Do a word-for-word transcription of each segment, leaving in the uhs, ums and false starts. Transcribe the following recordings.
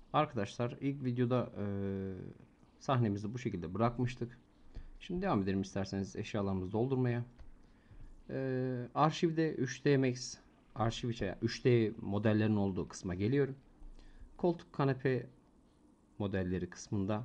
Arkadaşlar ilk videoda e, sahnemizi bu şekilde bırakmıştık. Şimdi devam edelim isterseniz eşyalarımızı doldurmaya. E, arşivde üç D Max arşiv içe üç D modellerin olduğu kısma geliyorum. Koltuk kanepe modelleri kısmında.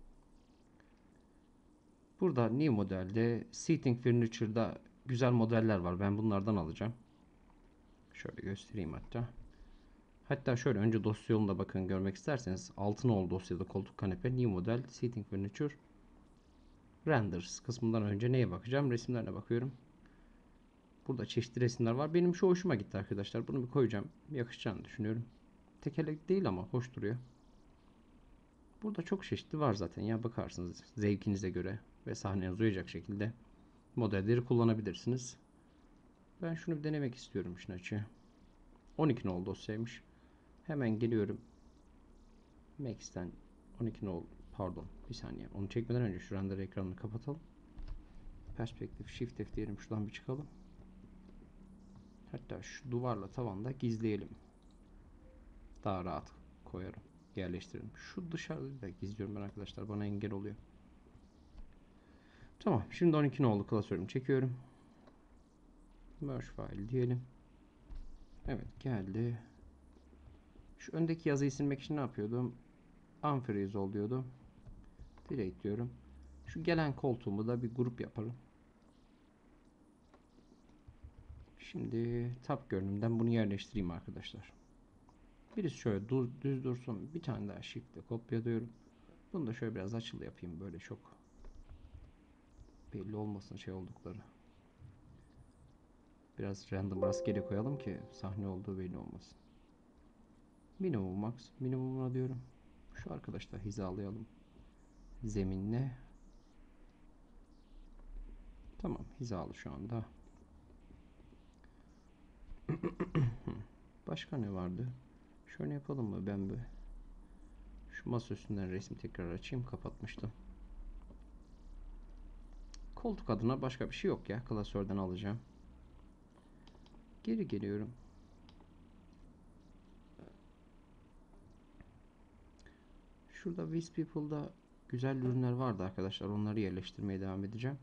Burada new modelde seating furniture'da güzel modeller var. Ben bunlardan alacağım. Şöyle göstereyim hatta. Hatta şöyle önce dosya yolunda bakın görmek isterseniz altın oldu dosyada koltuk kanepe new model seating furniture renders kısmından önce neye bakacağım? Resimlerine bakıyorum. Burada çeşitli resimler var. Benim şu hoşuma gitti arkadaşlar. Bunu bir koyacağım. Yakışacağını düşünüyorum. Tekerlek değil ama hoş duruyor. Burada çok çeşitli var zaten. Ya bakarsınız zevkinize göre ve sahnenize uyacak şekilde modelleri kullanabilirsiniz. Ben şunu bir denemek istiyorum işin açığı. on iki nol dosyaymış. Hemen geliyorum. Max'ten on iki nol pardon bir saniye. Onu çekmeden önce şu render ekranını kapatalım. Perspektif Shift F diyelim, şuradan bir çıkalım. Hatta şu duvarla tavanda gizleyelim. Daha rahat koyarım. Yerleştiririm. Şu dışarıda da gizliyorum ben arkadaşlar. Bana engel oluyor. Tamam. Şimdi on iki nolu klasörümü çekiyorum. Merge file diyelim. Evet geldi. Şu öndeki yazıyı silmek için ne yapıyordum? Unfreeze ol diyordum. Delete diyorum. Şu gelen koltuğumu da bir grup yapalım. Şimdi tab görünümden bunu yerleştireyim arkadaşlar. Birisi şöyle düz dursun. Bir tane daha shift'le kopyalıyorum. Bunu da şöyle biraz açılı yapayım. Böyle çok belli olmasın şey oldukları. Biraz random rastgele koyalım ki sahne olduğu belli olmasın. Minimum max. Minimumuna diyorum. Şu arkadaşlar hizalayalım. Zeminle. Tamam hizalı şu anda. Başka ne vardı? Şöyle yapalım mı ben bir. Şu masa üstünden resmi tekrar açayım. Kapatmıştım. Koltuk adına başka bir şey yok ya. Klasörden alacağım. Geri geliyorum. Şurada Wiz People'da güzel ürünler vardı arkadaşlar. Onları yerleştirmeye devam edeceğim.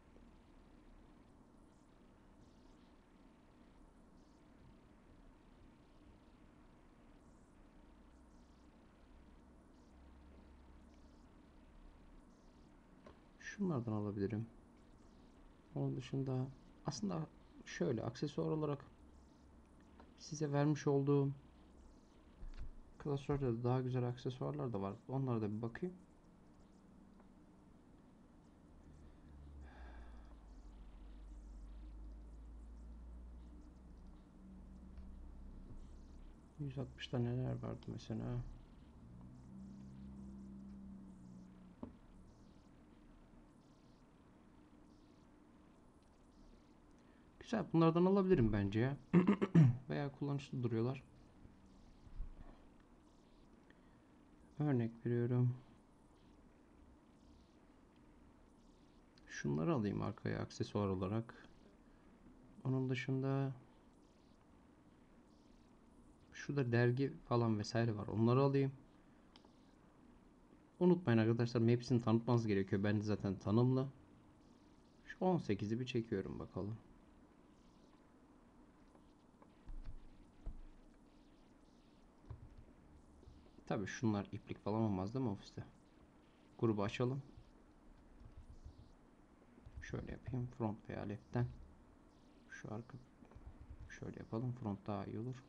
Şunlardan alabilirim. Onun dışında aslında şöyle aksesuar olarak size vermiş olduğum klasörde de daha güzel aksesuarlar da var. Onlara da bir bakayım. yüz altmışta neler vardı mesela? Güzel, bunlardan alabilirim bence ya. Bayağı kullanışlı duruyorlar. Örnek veriyorum. Şunları alayım arkaya aksesuar olarak. Onun dışında şurada dergi falan vesaire var. Onları alayım. Unutmayın arkadaşlar, hepsini tanıtmanız gerekiyor. Ben de zaten tanımlı. Şu on sekizi bir çekiyorum bakalım. Tabii şunlar iplik falan olmaz değil mi ofiste? Grubu açalım. Şöyle yapayım. Front veya left'ten. Şu arka şöyle yapalım. Front daha iyi olur.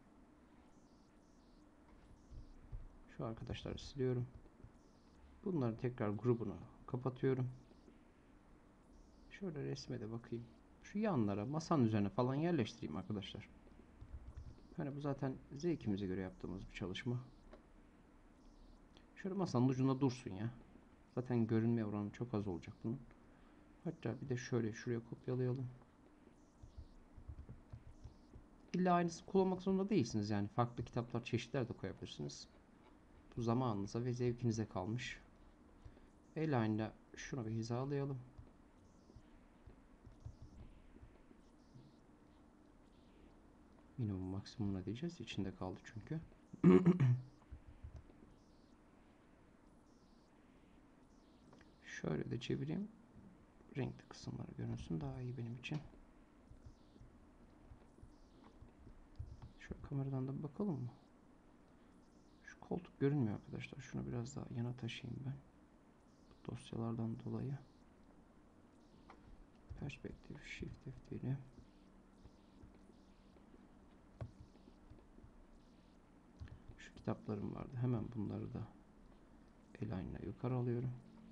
Şu arkadaşları siliyorum. Bunları tekrar grubunu kapatıyorum. Şöyle resme de bakayım. Şu yanlara masanın üzerine falan yerleştireyim arkadaşlar. Hani bu zaten zevkimize göre yaptığımız bir çalışma. Şöyle masanın ucunda dursun ya. Zaten görünme oranı çok az olacak bunun. Hatta bir de şöyle şuraya kopyalayalım. İlla aynısı kullanmak zorunda değilsiniz. Yani farklı kitaplar, çeşitler de koyabilirsiniz. Bu zamanınıza ve zevkinize kalmış. Align şunu bir hizalayalım. Minimum maksimumuna diyeceğiz. İçinde kaldı çünkü. Şöyle de çevireyim. Renkli kısımları görünsün, daha iyi benim için. Şöyle kameradan da bir bakalım mı? Şu koltuk görünmüyor arkadaşlar. Şunu biraz daha yana taşıyayım ben. Dosyalardan dolayı. Perspektif Shift F ile. Şu kitaplarım vardı. Hemen bunları da Align'la yukarı alıyorum.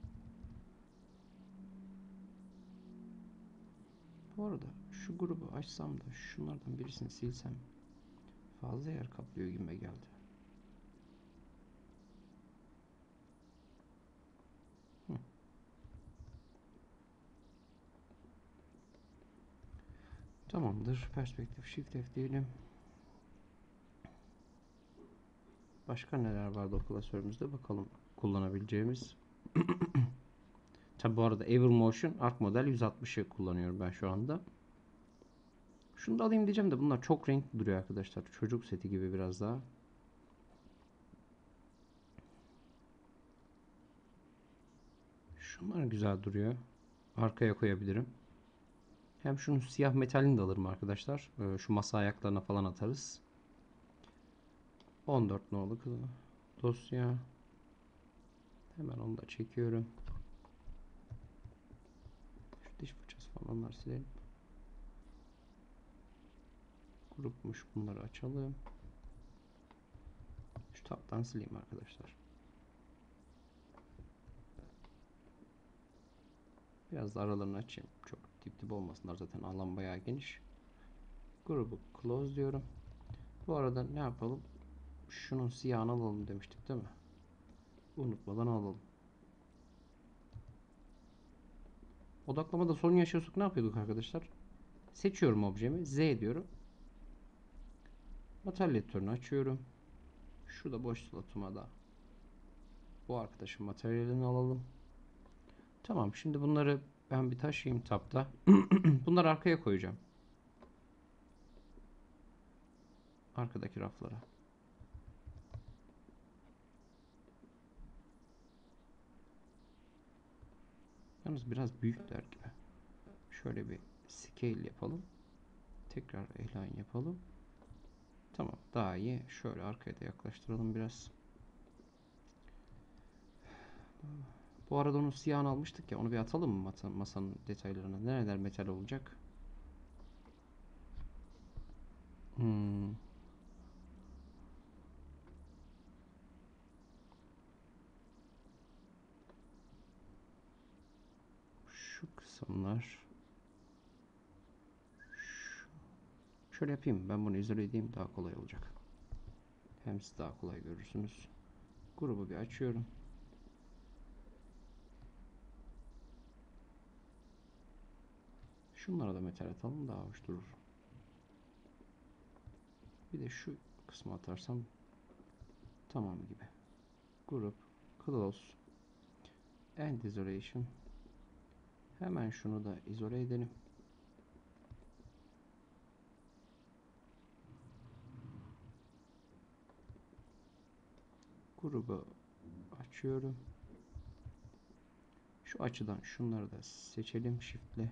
Bu arada şu grubu açsam da şunlardan birisini silsem fazla yer kaplıyor gibime geldi. Hı. Tamamdır. Perspektif Shift F diyelim. Başka neler vardı o klasörümüzde bakalım kullanabileceğimiz. Tabi bu arada Evermotion Arc Model yüz altmışı kullanıyorum ben şu anda. Şunu da alayım diyeceğim de bunlar çok renkli duruyor arkadaşlar. Çocuk seti gibi biraz daha. Şunlar güzel duruyor. Arkaya koyabilirim. Hem şunun siyah metalini de alırım arkadaşlar. Şu masa ayaklarına falan atarız. on dört nolu dosya. Hemen onu da çekiyorum. Şu diş fırçası falan onları silelim. Grupmuş, bunları açalım. Şu taptan sileyim arkadaşlar. Biraz da aralarını açayım. Çok dip dip olmasınlar, zaten alan bayağı geniş. Grubu close diyorum. Bu arada ne yapalım? Şunun siyahını alalım demiştik değil mi? Unutmadan alalım. Odaklamada sorun yaşıyorsak ne yapıyorduk arkadaşlar? Seçiyorum objemi. Z diyorum. Materyalitörünü açıyorum. Şurada boş slotuma da bu arkadaşın materyalini alalım. Tamam, şimdi bunları ben bir taşıyayım tabda. Bunları arkaya koyacağım. Arkadaki raflara. Yalnız biraz büyükler gibi. Şöyle bir scale yapalım. Tekrar align yapalım. Tamam, daha iyi. Şöyle arkaya da yaklaştıralım biraz. Bu arada onun siyahını almıştık ya, onu bir atalım mı masanın detaylarına? Nereler metal olacak? Hmm. Şu kısımlar. Şu. Şöyle yapayım. Ben bunu izole edeyim. Daha kolay olacak. Hem siz daha kolay görürsünüz. Grubu bir açıyorum. Şunlara da metal atalım. Daha hoş durur. Bir de şu kısmı atarsam tamam gibi. Grup. Close. End isolation. Hemen şunu da izole edelim. Grubu açıyorum. Şu açıdan şunları da seçelim shift'le.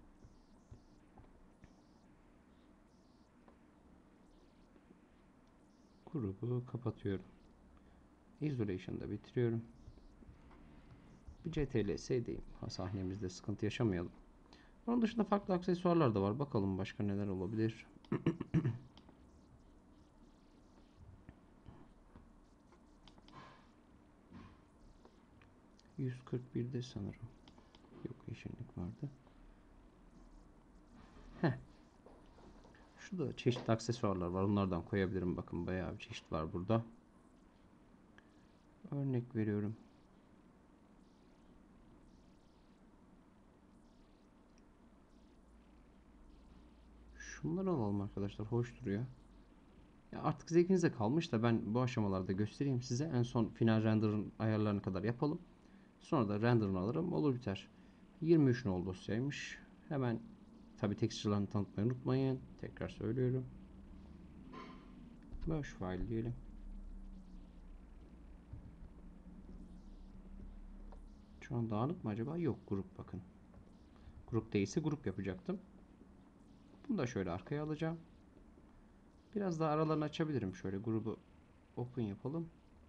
Grubu kapatıyorum. Isolation'da bitiriyorum. Bir C T L S diyeyim. Ha, sahnemizde sıkıntı yaşamayalım. Onun dışında farklı aksesuarlar da var. Bakalım başka neler olabilir. yüz kırk birde sanırım. Yok, yeşillik vardı. Heh. Şurada çeşitli aksesuarlar var. Onlardan koyabilirim. Bakın bayağı bir çeşit var burada. Örnek veriyorum. Şunları alalım arkadaşlar. Hoş duruyor. Ya artık zevkinize kalmış da ben bu aşamalarda göstereyim size. En son final render'ın ayarlarına kadar yapalım. Sonra da render'ını alırım. Olur biter. yirmi üç nol dosyaymış. Hemen tabi texture'larını tanıtmayı unutmayın. Tekrar söylüyorum. Merge file diyelim. Şu an dağınık mı acaba? Yok, grup bakın. Grup değilse grup yapacaktım. Bunu da şöyle arkaya alacağım. Biraz daha aralarını açabilirim. Şöyle grubu open yapalım.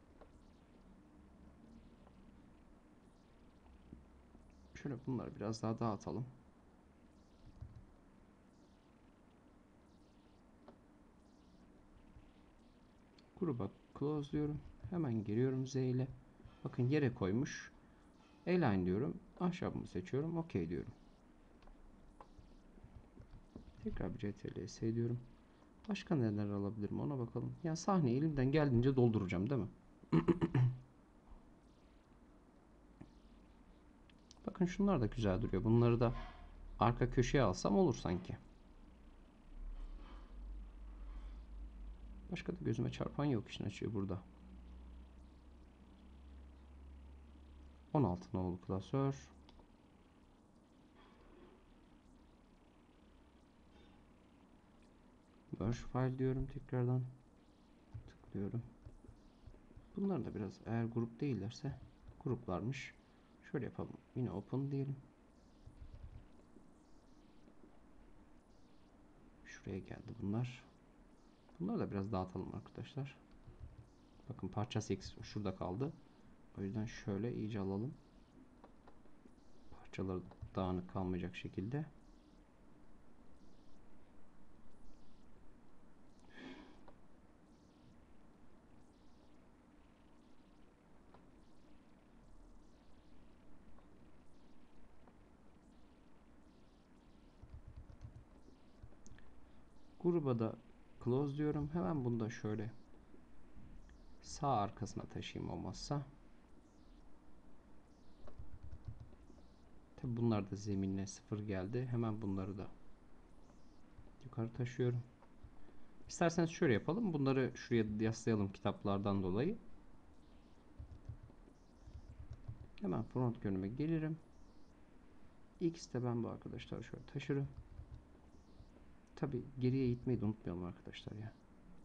Şöyle bunları biraz daha dağıtalım. Gruba close diyorum. Hemen giriyorum Z ile. Bakın yere koymuş. Align diyorum. Ahşabımı seçiyorum. OK diyorum. Tekrar bir C T R L S diyorum. Başka neler alabilirim ona bakalım. Ya sahneyi elimden geldiğince dolduracağım değil mi? Bakın şunlar da güzel duruyor. Bunları da arka köşeye alsam olur sanki. Başka da gözüme çarpan yok işin açığı burada. on altı nolu klasör. Merge file diyorum tekrardan. Tıklıyorum. Bunlar da biraz, eğer grup değillerse gruplarmış. Şöyle yapalım. Yine open diyelim. Şuraya geldi bunlar. Bunları da biraz dağıtalım arkadaşlar. Bakın parçası eksik şurada kaldı. O yüzden şöyle iyice alalım. Parçaları dağınık kalmayacak şekilde. Gruba da close diyorum. Hemen bunu da şöyle sağ arkasına taşıyayım olmazsa. Tabi bunlar da zeminle sıfır geldi. Hemen bunları da yukarı taşıyorum. İsterseniz şöyle yapalım. Bunları şuraya yaslayalım kitaplardan dolayı. Hemen front görünüme gelirim. X'te ben bu arkadaşlar şöyle taşırım. Tabi geriye itmeyi de unutmayalım arkadaşlar ya.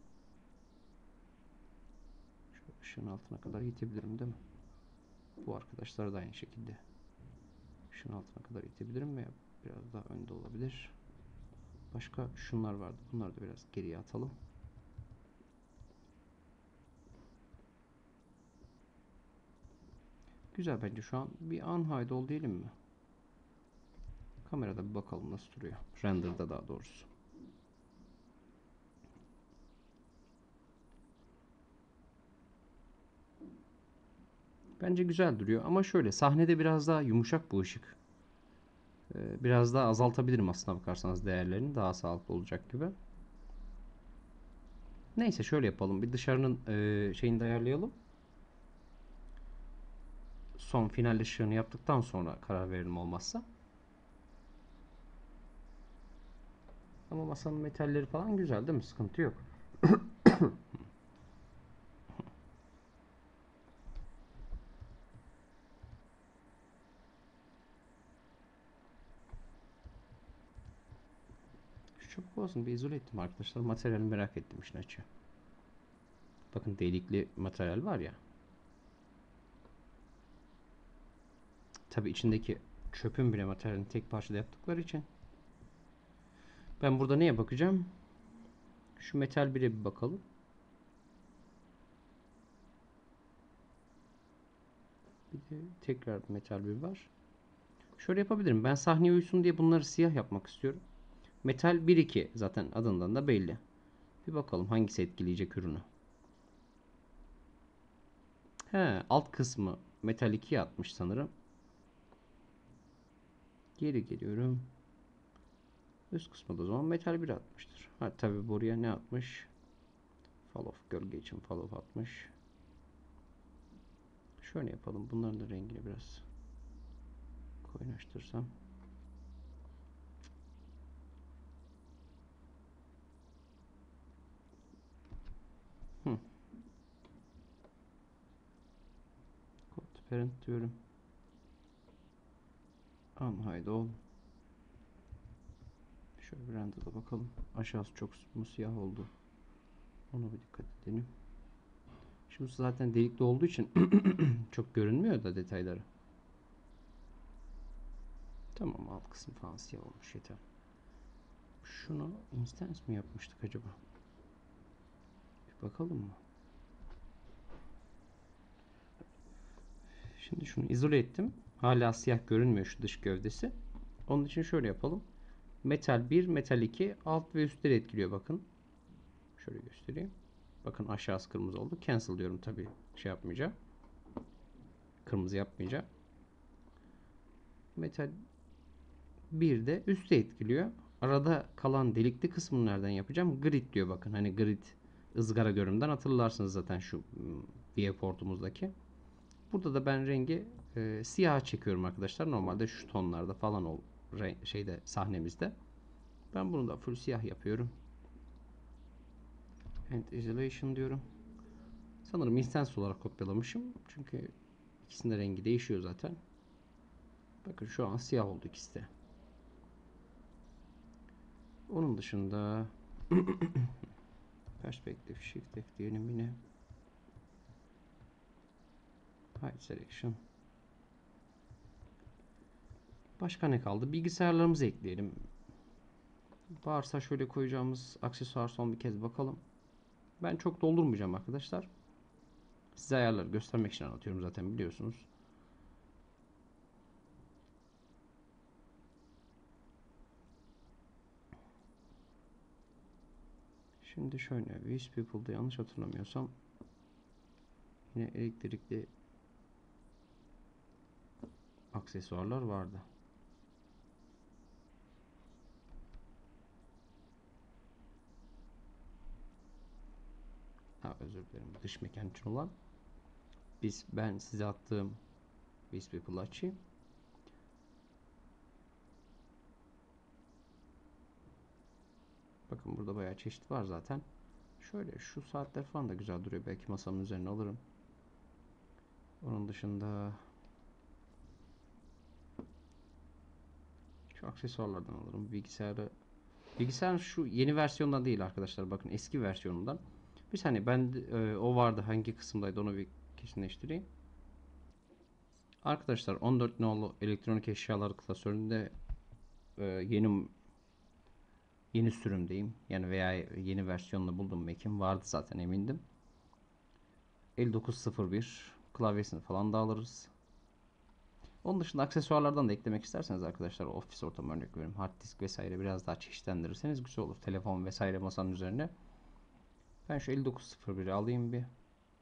Şu ışığın altına kadar itebilirim değil mi? Bu arkadaşlar da aynı şekilde. Işığın altına kadar itebilirim veya biraz daha önde olabilir. Başka şunlar vardı. Bunları da biraz geriye atalım. Güzel bence şu an. Bir unhide ol diyelim mi? Kamerada bir bakalım nasıl duruyor. Render'da daha doğrusu. Bence güzel duruyor ama şöyle sahnede biraz daha yumuşak bu ışık. Ee, biraz daha azaltabilirim aslına bakarsanız değerlerini. Daha sağlıklı olacak gibi. Neyse şöyle yapalım. Bir dışarının e, şeyini de ayarlayalım. Son final ışığını yaptıktan sonra karar verelim olmazsa. Ama masanın metalleri falan güzel değil mi? Sıkıntı yok. Şu çabuk olsun bir izole ettim arkadaşlar. Materyalini merak ettim işin açığı. Bakın delikli materyal var ya. Tabi içindeki çöpün bile materyalini tek parçada yaptıkları için. Ben burada neye bakacağım? Şu metal bire bir bakalım. Bir de tekrar metal bir var. Şöyle yapabilirim. Ben sahneye uysun diye bunları siyah yapmak istiyorum. Metal bir iki zaten adından da belli. Bir bakalım hangisi etkileyecek ürünü. He, alt kısmı metal ikiye atmış sanırım. Geri geliyorum. Üst kısmı da o zaman metal bir atmıştır. Ha tabi buraya ne atmış? Fall of, gölge için fall of atmış. Şöyle yapalım. Bunların da rengini biraz koyulaştırsam. Hı. Code parent diyorum. Unhide all. Şöyle bir render'da bakalım. Aşağısı çok mu siyah oldu. Ona bir dikkat edelim. Şimdi zaten delikli olduğu için çok görünmüyor da detayları. Tamam, alt kısım falan siyah olmuş, yeter. Şunu instance mi yapmıştık acaba? Bir bakalım mı? Şimdi şunu izole ettim. Hala siyah görünmüyor şu dış gövdesi. Onun için şöyle yapalım. Metal bir, metal iki alt ve üstleri etkiliyor bakın. Şöyle göstereyim. Bakın aşağısı kırmızı oldu. Cancel diyorum tabii, şey yapmayacağım. Kırmızı yapmayacağım. Metal bir de üstü etkiliyor. Arada kalan delikli kısmını nereden yapacağım? Grid diyor bakın. Hani grid ızgara görünümden hatırlarsınız zaten şu viewportumuzdaki. Burada da ben rengi e, siyah çekiyorum arkadaşlar. Normalde şu tonlarda falan ol şeyde, sahnemizde. Ben bunu da full siyah yapıyorum. And isolation diyorum. Sanırım instance olarak kopyalamışım. Çünkü ikisinin de rengi değişiyor zaten. Bakın şu an siyah oldu ikisi de. Onun dışında perspektif shift F diyelim yine. Hide selection. Başka ne kaldı? Bilgisayarlarımızı ekleyelim. Varsa şöyle koyacağımız aksesuar son bir kez bakalım. Ben çok doldurmayacağım arkadaşlar. Size ayarları göstermek için anlatıyorum zaten, biliyorsunuz. Şimdi şöyle, Wish People'da yanlış hatırlamıyorsam yine elektrikli aksesuarlar vardı. Ha, özür dilerim. Dış mekan için olan. Biz ben size attığım Wish People'ı açayım. Bakın burada bayağı çeşit var zaten. Şöyle şu saatler falan da güzel duruyor. Belki masamın üzerine alırım. Onun dışında şu aksesuarlardan alırım. Bilgisayarı bilgisayarın şu yeni versiyondan değil arkadaşlar. Bakın eski versiyonundan. Bir saniye, ben e, o vardı. Hangi kısımdaydı onu bir kesinleştireyim. Arkadaşlar on dört nolu elektronik eşyalar klasöründe e, yeni yeni sürümdeyim. Yani veya yeni versiyonunu buldum Mac'in. Vardı zaten, emindim. elli dokuz sıfır bir klavyesini falan da alırız. Onun dışında aksesuarlardan da eklemek isterseniz arkadaşlar, ofis ortamı örnek veriyorum. Hard disk vesaire biraz daha çeşitlendirirseniz güzel olur. Telefon vesaire masanın üzerine. Ben şu elli dokuz sıfır biri alayım bir.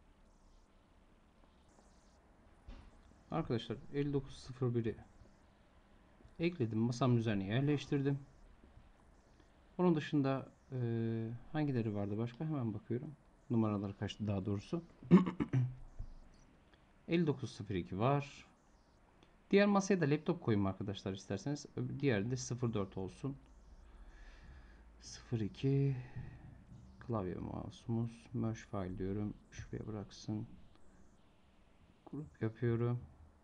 Arkadaşlar elli dokuz sıfır biri ekledim. Masamın üzerine yerleştirdim. Onun dışında e, hangileri vardı başka? Hemen bakıyorum. Numaraları kaçtı daha doğrusu. elli dokuz sıfır iki var. Diğer masaya da laptop koyayım arkadaşlar isterseniz. Diğeri de sıfır dört olsun. sıfır iki klavye mouse'umuz. Merge file diyorum. Şuraya bıraksın. Grup yapıyorum.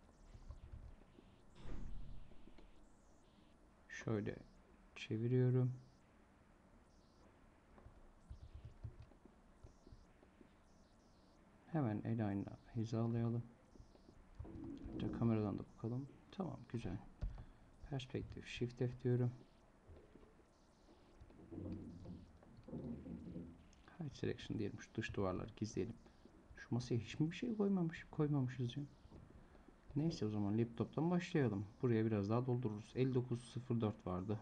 Şöyle çeviriyorum. Hemen el aynı hizalayalım. Hatta kameradan da bakalım. Tamam, güzel. Perspektif Shift F diyorum. Hide Selection diyelim. Şu dış duvarları gizleyelim. Şu masaya hiç mi bir şey koymamış, koymamışız ya. Neyse, o zaman laptop'tan başlayalım. Buraya biraz daha doldururuz. elli dokuz sıfır dört vardı.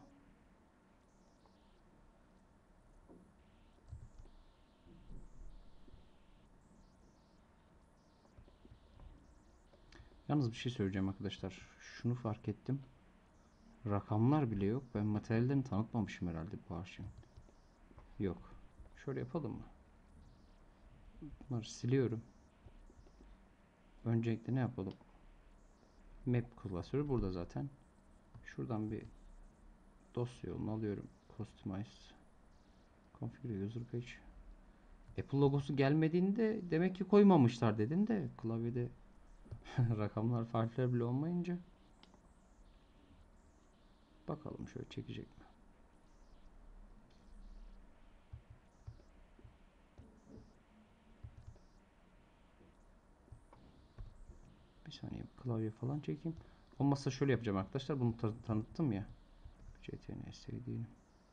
Yalnız bir şey söyleyeceğim arkadaşlar. Şunu fark ettim. Rakamlar bile yok. Ben materyallerini tanıtmamışım herhalde bu arşivin. Yok. Şöyle yapalım mı? Bunları siliyorum. Öncelikle ne yapalım? Map klasörü burada zaten. Şuradan bir dosya yolunu alıyorum. Customize Configure User Page. Apple logosu gelmediğinde demek ki koymamışlar dedim de klavyede rakamlar farklı bile olmayınca. Bakalım şöyle çekecek mi? Bir saniye, klavye falan çekeyim. Olmazsa şöyle yapacağım arkadaşlar. Bunu ta- tanıttım ya. C T N S diyelim.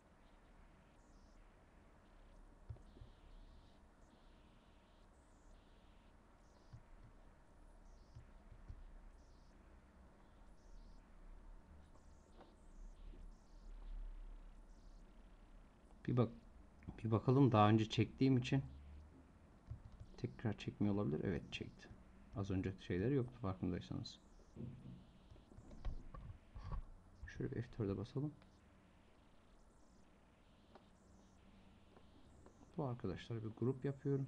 Bir bak bir bakalım, daha önce çektiğim için tekrar çekmiyor olabilir. Evet, çekti. Az önce şeyler yoktu farkındaysanız. Şöyle F dört'e basalım. Bu arkadaşlar bir grup yapıyorum.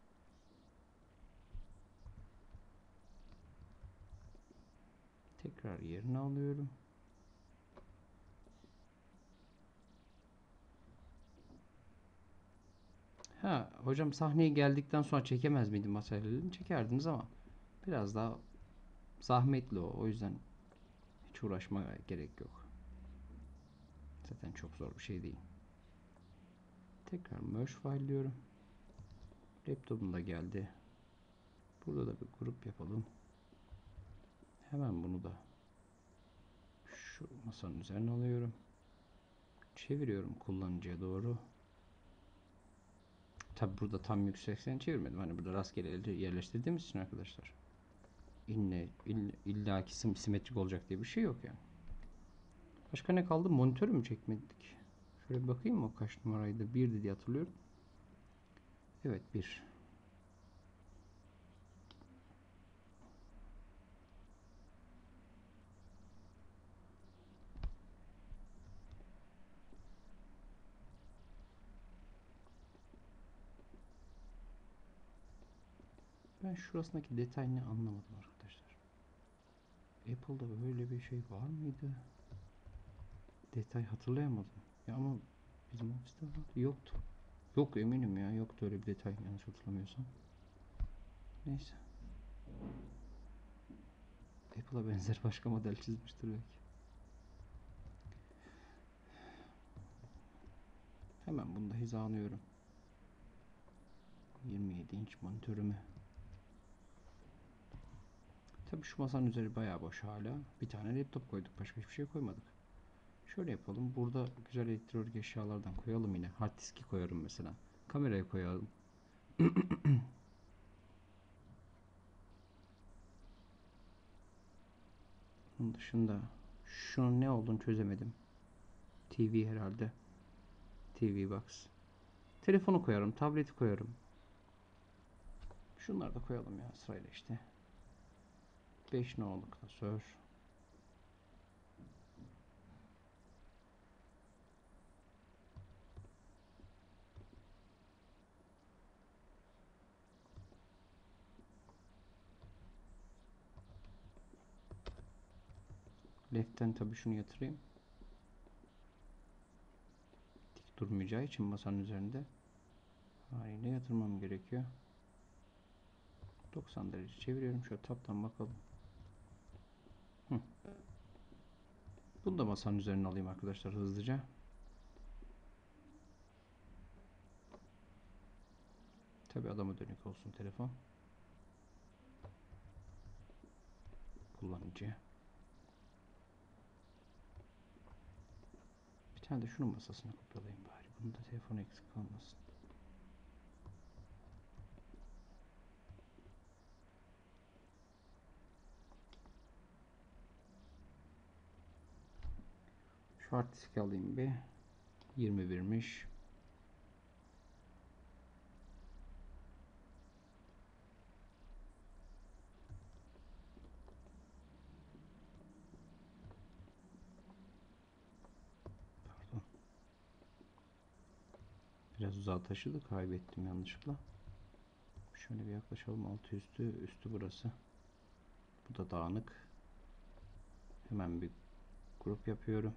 Tekrar yerine alıyorum. Ha hocam, sahneye geldikten sonra çekemez miydim materyalini? Çekerdiniz ama biraz daha zahmetli o. O yüzden hiç uğraşmaya gerek yok. Zaten çok zor bir şey değil. Tekrar merge file diyorum. Laptop'um da geldi. Burada da bir grup yapalım. Hemen bunu da şu masanın üzerine alıyorum. Çeviriyorum kullanıcıya doğru. Tabi burada tam yüksekten çevirmedim. Hani burada rastgele yerleştirdiğimiz için arkadaşlar. İlle, illa, illa ki simetrik olacak diye bir şey yok yani. Başka ne kaldı? Monitörü mü çekmedik? Şöyle bir bakayım mı, kaç numaraydı? bir diye hatırlıyorum. Evet, bir. Ben şurasındaki detay ne anlamadım arkadaşlar. Apple'da böyle bir şey var mıydı? Detay hatırlayamadım. Ya ama bizim ofiste vardı. Yoktu. Yok, eminim ya. Yoktu öyle bir detay, yanlış hatırlamıyorsam. Neyse. Apple'a benzer başka model çizmiştir belki. Hemen bunu da hizalıyorum. yirmi yedi inç monitörümü. Tabi şu masanın üzeri bayağı boş hala. Bir tane laptop koyduk. Başka hiçbir şey koymadık. Şöyle yapalım. Burada güzel elektronik eşyalardan koyalım yine. Hard diski koyarım mesela. Kamerayı koyalım. Bunun dışında şunun ne olduğunu çözemedim. T V herhalde. T V box. Telefonu koyarım. Tableti koyarım. Şunları da koyalım ya sırayla işte. beş nolu klasör. Left'ten tabii şunu yatırayım. Dik durmayacağı için masanın üzerinde. Haliyle yatırmam gerekiyor. doksan derece çeviriyorum. Şöyle taptan bakalım. Hı. Bunu da masanın üzerine alayım arkadaşlar hızlıca. Tabi adama dönük olsun telefon. Kullanıcı. Bir tane de şunun masasına kopyalayayım bari. Bunun da telefonu eksik kalmasın. Şu hard diski alayım bir. yirmi birmiş. Pardon. Biraz uzağa taşıdı. Kaybettim yanlışlıkla. Şöyle bir yaklaşalım. Altı üstü. Üstü burası. Bu da dağınık. Hemen bir grup yapıyorum.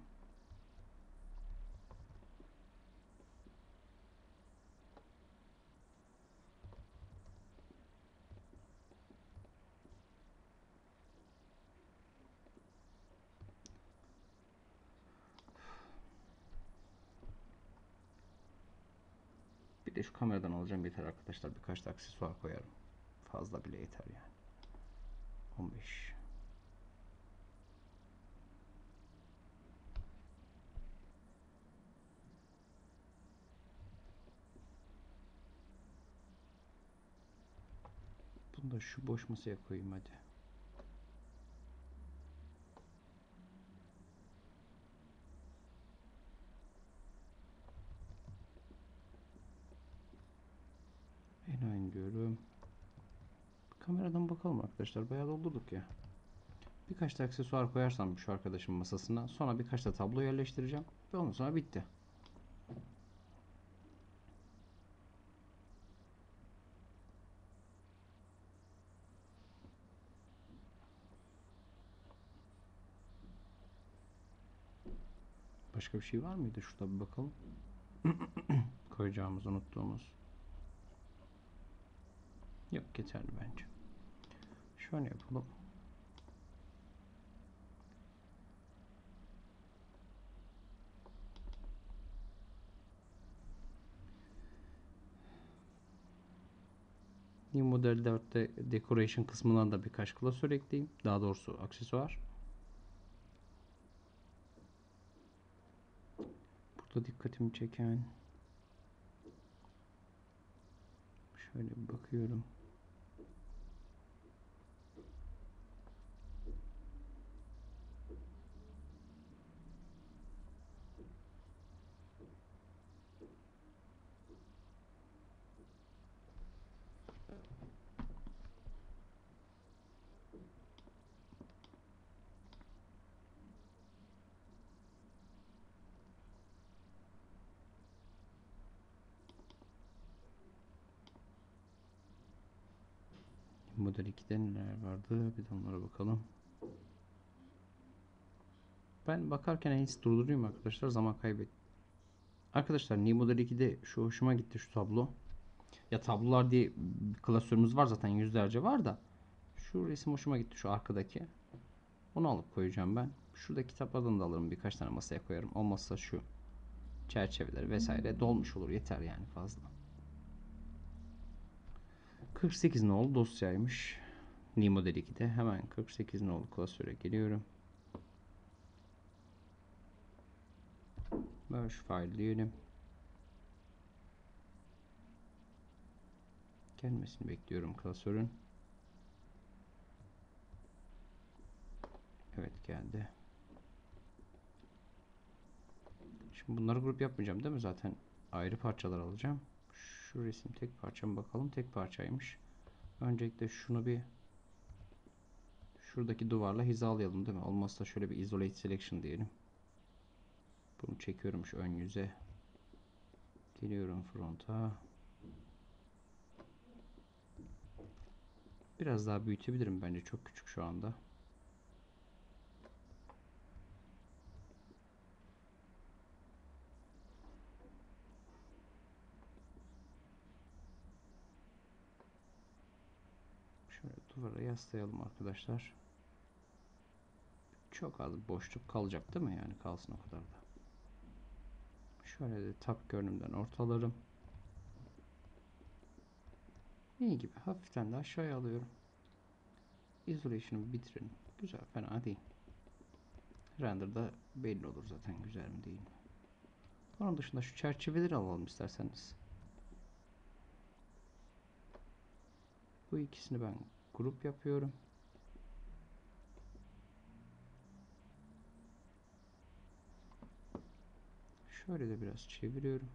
Bir de şu kameradan alacağım, yeter arkadaşlar. Birkaç da aksesuar koyarım. Fazla bile yeter yani. on beş. da şu boş masaya koyayım hadi. En diyorum. Kameradan bakalım arkadaşlar. Bayağı doldurduk ya. Birkaç da aksesuar koyarsam şu arkadaşımın masasına. Sonra birkaç da tablo yerleştireceğim. Ve ondan sonra bitti. Başka bir şey var mıydı? Şurada bir bakalım. Koyacağımız, unuttuğumuz. Yok, yeterli bence. Şöyle yapalım. New Model dörtte Decoration kısmından da birkaç klasör ekleyeyim. Daha doğrusu aksesuar. Burada dikkatimi çeken, şöyle bir bakıyorum. Model ikide neler vardı? Bir de onlara bakalım. Ben bakarken en iyisi durdurayım arkadaşlar. Zaman kaybet. Arkadaşlar New Model ikide şu hoşuma gitti, şu tablo. Ya tablolar diye klasörümüz var zaten, yüzlerce var da. Şu resim hoşuma gitti, şu arkadaki. Onu alıp koyacağım ben. Şurada kitaplardan da alırım, birkaç tane masaya koyarım. Olmazsa şu çerçeveleri vesaire dolmuş olur, yeter yani fazla. kırk sekiz nolu dosyaymış. New Model ikide hemen kırk sekiz nolu klasöre geliyorum. Merge file diyelim. Gelmesini bekliyorum klasörün. Evet, geldi. Şimdi bunları grup yapmayacağım değil mi? Zaten ayrı parçalar alacağım. Şu resim tek parça mı bakalım? Tek parçaymış. Öncelikle şunu bir şuradaki duvarla hizalayalım değil mi? Olmazsa şöyle bir isolate selection diyelim. Bunu çekiyorum şu ön yüze. Geliyorum fronta. Biraz daha büyütebilirim bence. Çok küçük şu anda. Şöyle duvara yaslayalım arkadaşlar. Çok az boşluk kalacak değil mi? Yani kalsın o kadar da. Şöyle de tap görünümden ortalarım. İyi gibi. Hafiften de aşağıya alıyorum. Isolation'ı bitirelim. Güzel, fena değil. Render'da belli olur zaten güzel mi değil mi. Onun dışında şu çerçeveleri alalım isterseniz. Bu ikisini ben grup yapıyorum. Şöyle de biraz çeviriyorum.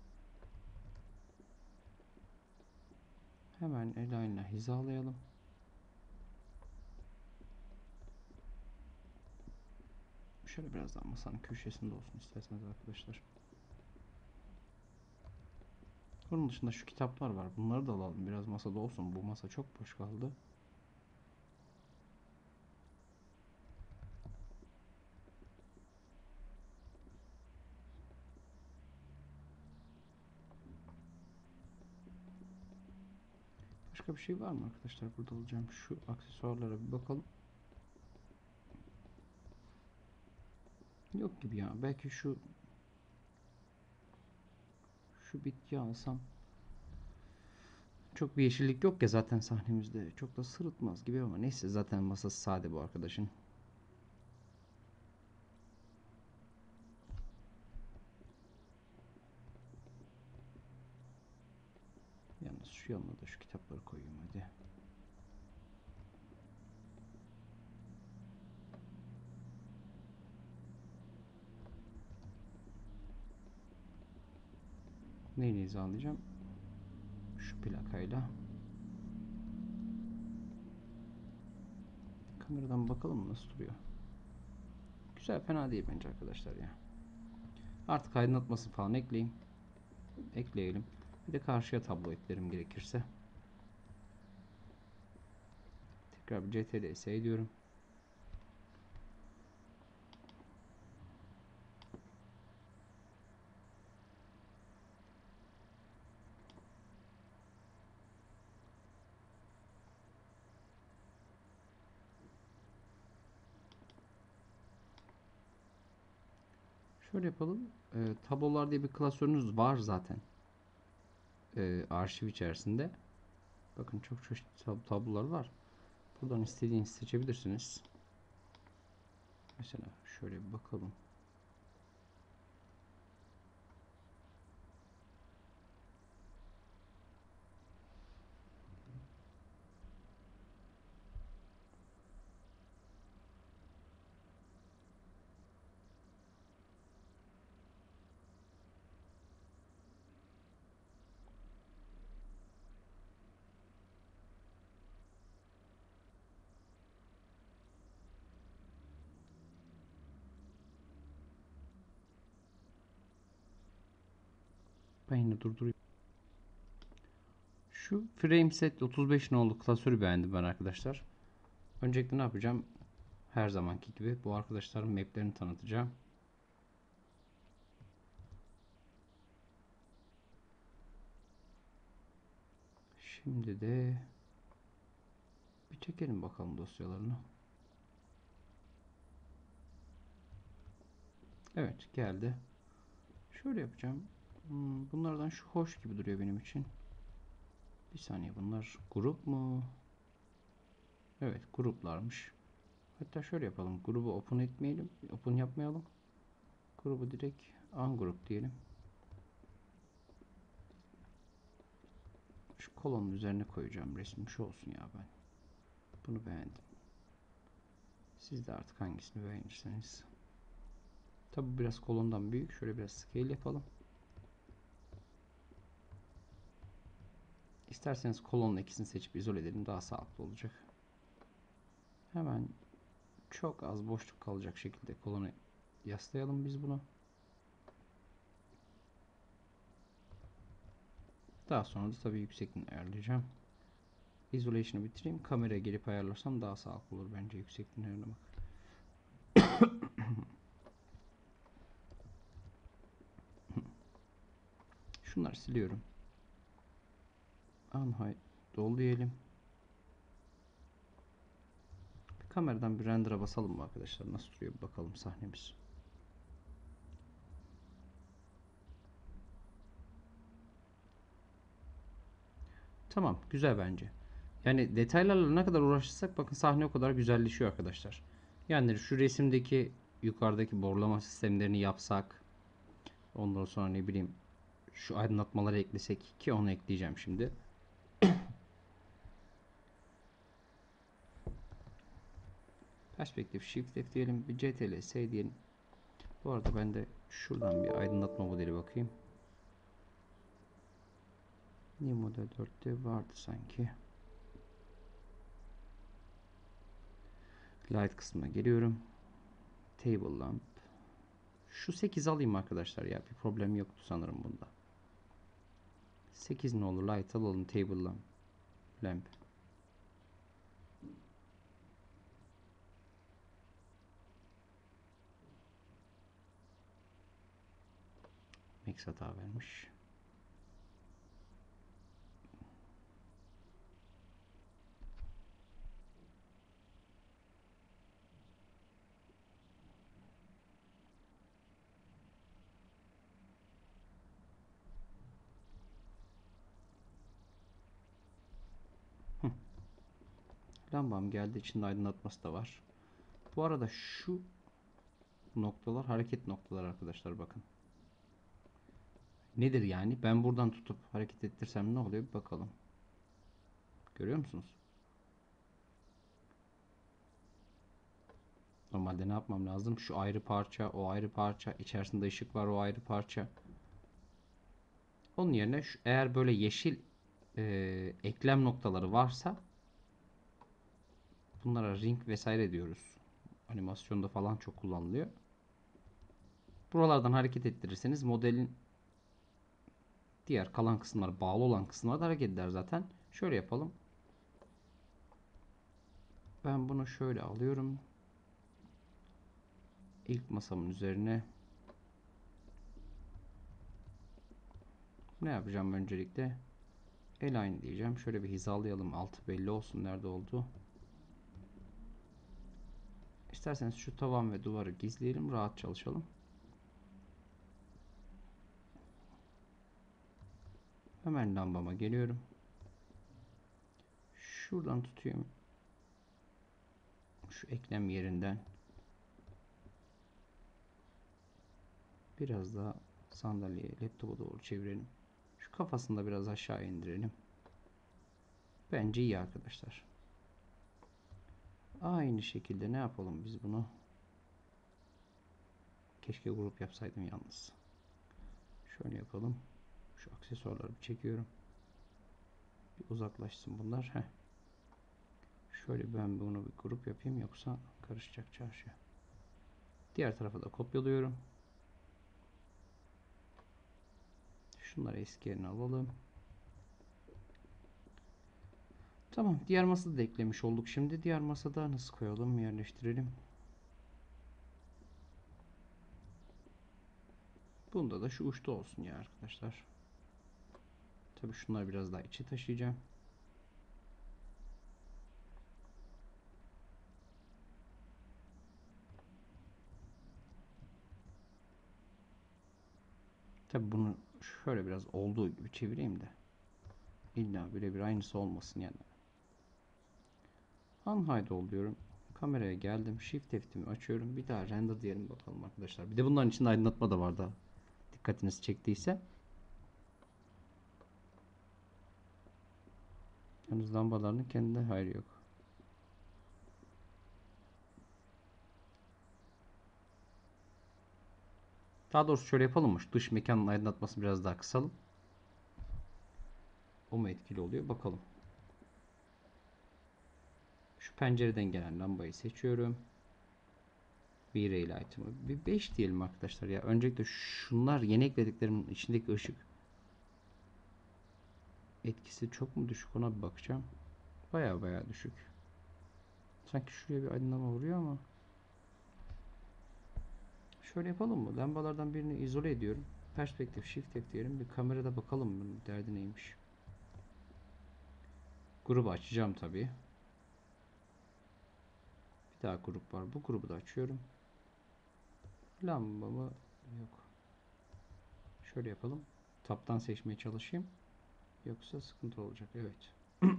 Hemen eline'la hizalayalım. Şöyle biraz daha masanın köşesinde olsun isterseniz arkadaşlar. Bunun dışında şu kitaplar var. Bunları da alalım. Biraz masada olsun. Bu masa çok boş kaldı. Başka bir şey var mı arkadaşlar? Burada alacağım şu aksesuarlara bir bakalım. Yok gibi ya. Belki şu şu bitkiyi alsam. Çok bir yeşillik yok ya zaten sahnemizde. Çok da sırıtmaz gibi ama neyse, zaten masası sade bu arkadaşın. Yalnız şu yanına da şu kitapları koyayım hadi. Neyle hizalayacağım? Şu plakayla. Kameradan bakalım nasıl duruyor. Güzel, fena değil bence arkadaşlar ya. Artık aydınlatması falan ekleyeyim. Ekleyelim. Bir de karşıya tablo eklerim gerekirse. Tekrar bir C T R L ediyorum. Şöyle yapalım. E, tablolar diye bir klasörünüz var zaten. E, arşiv içerisinde. Bakın çok çeşitli tab tablolar var. Buradan istediğinizi seçebilirsiniz. Mesela şöyle bir bakalım. Ben yine durdurayım. Şu frameset otuz beş nolu klasörü beğendim ben arkadaşlar. Öncelikle ne yapacağım? Her zamanki gibi bu arkadaşların maplerini tanıtacağım. Şimdi de bir çekelim bakalım dosyalarını. Evet, geldi. Şöyle yapacağım. Hmm, bunlardan şu hoş gibi duruyor benim için. Bir saniye, bunlar grup mu? Evet, gruplarmış. Hatta şöyle yapalım. Grubu open etmeyelim. Open yapmayalım. Grubu direkt ungroup diyelim. Şu kolonun üzerine koyacağım resmi. Şu olsun ya ben. Bunu beğendim. Siz de artık hangisini beğenirseniz. Tabi biraz kolondan büyük. Şöyle biraz scale yapalım. İsterseniz kolonun ikisini seçip izole edelim. Daha sağlıklı olacak. Hemen çok az boşluk kalacak şekilde kolonu yaslayalım biz bunu. Daha sonra da tabii yüksekliğini ayarlayacağım. Isolation'ı bitireyim. Kameraya gelip ayarlarsam daha sağlıklı olur bence yüksekliğini ayarlamak. Şunları siliyorum. Unhide dol diyelim. Bir kameradan bir render'a basalım mı arkadaşlar? Nasıl duruyor bir bakalım sahnemiz. Tamam, güzel bence. Yani detaylarla ne kadar uğraşırsak bakın sahne o kadar güzelleşiyor arkadaşlar. Yani şu resimdeki yukarıdaki borlama sistemlerini yapsak, ondan sonra ne bileyim şu aydınlatmaları eklesek, ki onu ekleyeceğim şimdi. Perspektif Shift F diyelim, bir C T R L S diyelim. Bu arada ben de şuradan bir aydınlatma modeli bakayım. New Model dörtte vardı sanki. Light kısmına geliyorum. Table Lamp. Şu sekiz alayım arkadaşlar ya. Bir problem yoktu sanırım bunda. sekiz ne olur, light alalım, table lamp. lamp. Max hata vermiş. Lambam geldi. İçinde aydınlatması da var. Bu arada şu noktalar hareket noktalar arkadaşlar, bakın. Nedir yani? Ben buradan tutup hareket ettirsem ne oluyor bir bakalım. Görüyor musunuz? Normalde ne yapmam lazım? Şu ayrı parça, o ayrı parça, içerisinde ışık var, o ayrı parça. Onun yerine şu, eğer böyle yeşil e, eklem noktaları varsa bunlara ring vesaire diyoruz. Animasyonda falan çok kullanılıyor. Buralardan hareket ettirirseniz modelin diğer kalan kısımları, bağlı olan kısımlar da hareket eder zaten. Şöyle yapalım. Ben bunu şöyle alıyorum. İlk masamın üzerine ne yapacağım öncelikle? Align diyeceğim. Şöyle bir hizalayalım. Altı belli olsun nerede olduğu. İsterseniz şu tavan ve duvarı gizleyelim. Rahat çalışalım. Hemen lambama geliyorum. Şuradan tutuyorum. Şu eklem yerinden. Biraz daha sandalyeyi laptopa doğru çevirelim. Şu kafasını da biraz aşağı indirelim. Bence iyi arkadaşlar. Aynı şekilde ne yapalım biz bunu? Keşke grup yapsaydım yalnız. Şöyle yapalım. Şu aksesuarları bir çekiyorum. Bir uzaklaşsın bunlar. Heh. Şöyle ben bunu bir grup yapayım yoksa karışacak çarşıya. Diğer tarafa da kopyalıyorum. Şunları eski yerine alalım. Tamam. Diğer masada da eklemiş olduk şimdi. Diğer masada nasıl koyalım? Yerleştirelim. Bunda da şu uçta olsun ya arkadaşlar. Tabii şunları biraz daha içe taşıyacağım. Tabii bunu şöyle biraz olduğu gibi çevireyim de. İlla birebir aynısı olmasın yani. Unhide ol diyorum. Kameraya geldim. Shift F'imi açıyorum. Bir daha render diyelim bakalım arkadaşlar. Bir de bunların içinde aydınlatma da var da. Dikkatinizi çektiyse. Yalnız lambalarının kendine hayrı yok. Daha doğrusu şöyle yapalım mı? Şu dış mekanın aydınlatmasını biraz daha kısalım. O mu etkili oluyor? Bakalım. Şu pencereden gelen lambayı seçiyorum. Bir rail item'ı. Bir beş diyelim arkadaşlar ya. Öncelikle şunlar yeni eklediklerimin içindeki ışık etkisi çok mu düşük, ona bir bakacağım. Baya baya düşük. Sanki şuraya bir aydınlama vuruyor ama. Şöyle yapalım mı? Lambalardan birini izole ediyorum. Perspektif Shift F diyelim. Bir kamerada bakalım bunun derdi neymiş. Grubu açacağım tabii. Bir daha grup var. Bu grubu da açıyorum. Lambamı yok. Şöyle yapalım. Taptan seçmeye çalışayım. Yoksa sıkıntı olacak. Evet.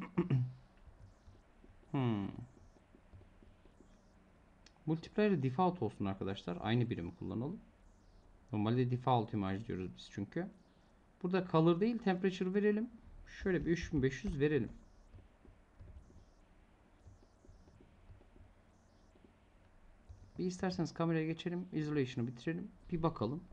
hmm. Multiplayer default olsun arkadaşlar. Aynı birimi kullanalım. Normalde default imaj diyoruz biz çünkü. Burada color değil temperature verelim. Şöyle bir üç bin beş yüz verelim. Bir isterseniz kameraya geçelim. Isolation'ı bitirelim. Bir bakalım.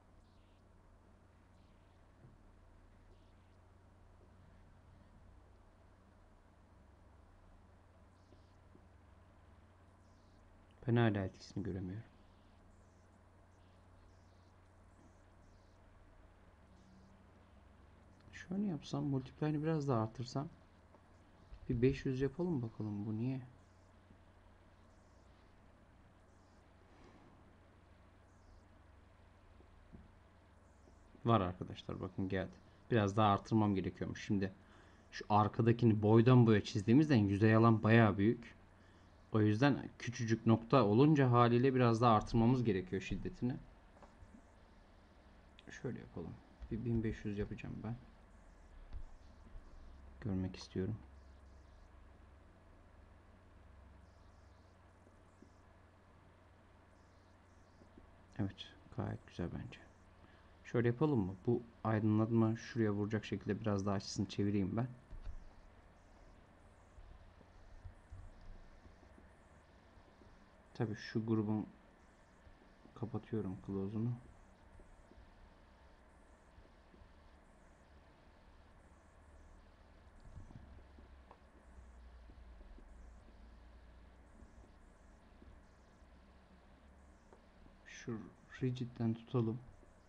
Ben hala etkisini göremiyorum. Şöyle yapsam, multiplayer'ı biraz daha artırsam. Bir beş yüz yapalım bakalım, bu niye? Var arkadaşlar, bakın geldi. Biraz daha artırmam gerekiyormuş. Şimdi şu arkadakini boydan boya çizdiğimizden yüzey alan bayağı büyük. O yüzden küçücük nokta olunca haliyle biraz daha artırmamız gerekiyor şiddetini. Şöyle yapalım. Bir bin beş yüz yapacağım ben. Görmek istiyorum. Evet, gayet güzel bence. Şöyle yapalım mı? Bu aydınlatma şuraya vuracak şekilde biraz daha açısını çevireyim ben. Tabii şu grubun kapatıyorum close'unu. Şu rigid'den tutalım.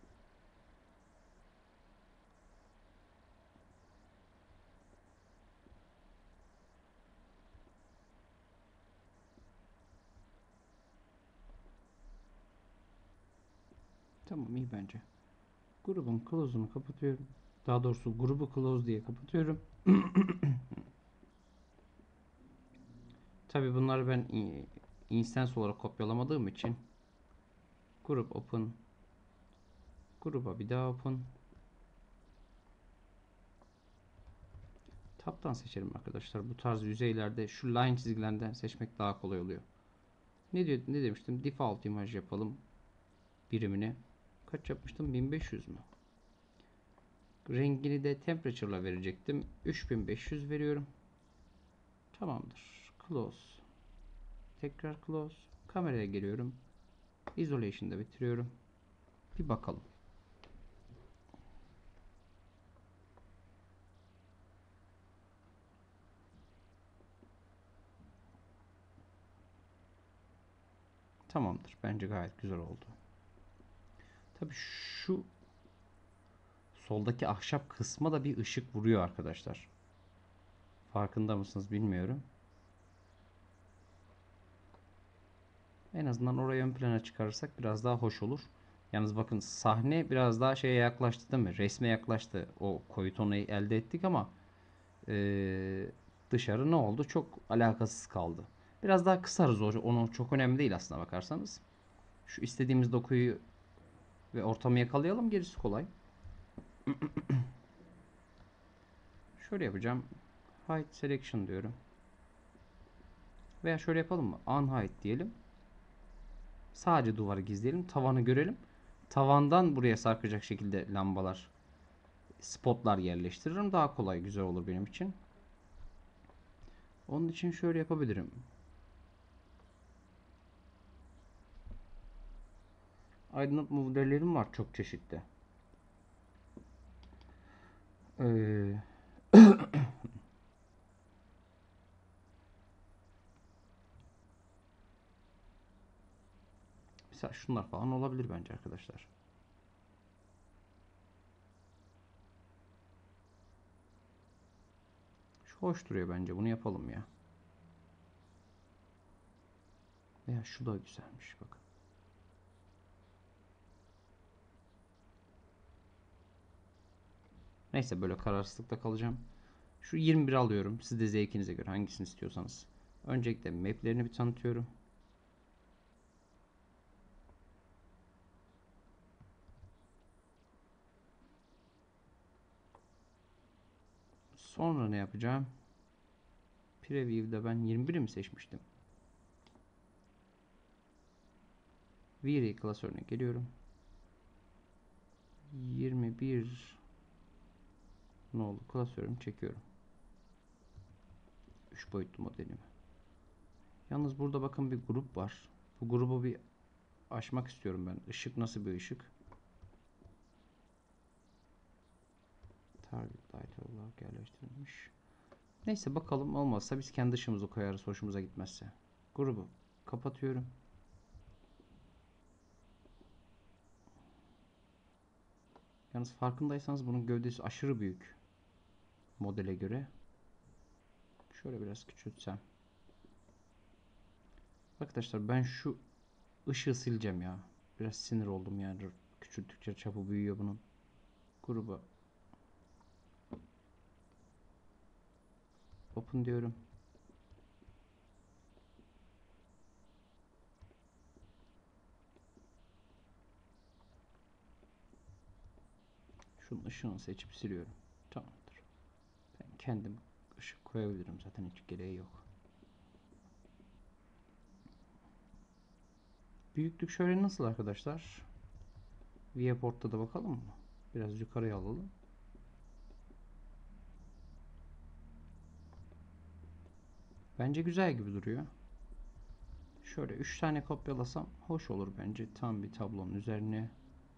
Tamam, iyi bence. Grubun close'unu kapatıyorum. Daha doğrusu grubu close diye kapatıyorum. Tabi bunları ben instance olarak kopyalamadığım için grup open, gruba bir daha open, tab'tan seçelim arkadaşlar. Bu tarz yüzeylerde şu line çizgilerinden seçmek daha kolay oluyor. Ne diyor, ne demiştim? Default imaj yapalım birimini. Kaç yapmıştım? bin beş yüz mü? Rengini de temperature'la verecektim. üç bin beş yüz veriyorum. Tamamdır. Close. Tekrar close. Kameraya geliyorum. Isolation'da bitiriyorum. Bir bakalım. Tamamdır. Bence gayet güzel oldu. Tabii şu soldaki ahşap kısma da bir ışık vuruyor arkadaşlar. Farkında mısınız bilmiyorum. En azından orayı ön plana çıkarırsak biraz daha hoş olur. Yalnız bakın, sahne biraz daha şeye yaklaştı değil mi? Resme yaklaştı. O koyu tonu elde ettik ama ee, dışarı ne oldu? Çok alakasız kaldı. Biraz daha kısarız. Onu çok önemli değil aslına bakarsanız. Şu istediğimiz dokuyu ve ortamı yakalayalım. Gerisi kolay. Şöyle yapacağım. Hide selection diyorum. Veya şöyle yapalım mı? Unhide diyelim. Sadece duvarı gizleyelim. Tavanı görelim. Tavandan buraya sarkacak şekilde lambalar, spotlar yerleştiririm. Daha kolay, güzel olur benim için. Onun için şöyle yapabilirim. Aydınlatma modellerim var çok çeşitli. Ee, mesela şunlar falan olabilir bence arkadaşlar. Şu hoş duruyor bence. Bunu yapalım ya. Veya şu da güzelmiş bakın. Neyse, böyle kararsızlıkta kalacağım. Şu yirmi bir alıyorum. Siz de zevkinize göre hangisini istiyorsanız. Öncelikle map'lerini bir tanıtıyorum. Sonra ne yapacağım? Preview'da ben yirmi biri mi seçmiştim? V-Ray klasörüne geliyorum. yirmi bir nolu klasörümü çekiyorum. üç boyutlu modelimi. Yalnız burada bakın bir grup var. Bu grubu bir açmak istiyorum ben. Işık nasıl bir ışık? Target light olarak yerleştirilmiş. Neyse bakalım, olmazsa biz kendi ışığımızı koyarız, hoşumuza gitmezse. Grubu kapatıyorum. Yalnız farkındaysanız bunun gövdesi aşırı büyük modele göre. Şöyle biraz küçültsem. Arkadaşlar ben şu ışığı sileceğim ya. Biraz sinir oldum yani. Küçülttükçe çapı büyüyor bunun. Grubu open diyorum. Şunun ışığını seçip siliyorum. Tamamdır. Ben kendim ışık koyabilirim zaten, hiç gereği yok. Büyüklük şöyle nasıl arkadaşlar? Viewport'ta da bakalım mı? Biraz yukarıya alalım. Bence güzel gibi duruyor. Şöyle üç tane kopyalasam hoş olur bence. Tam bir tablonun üzerine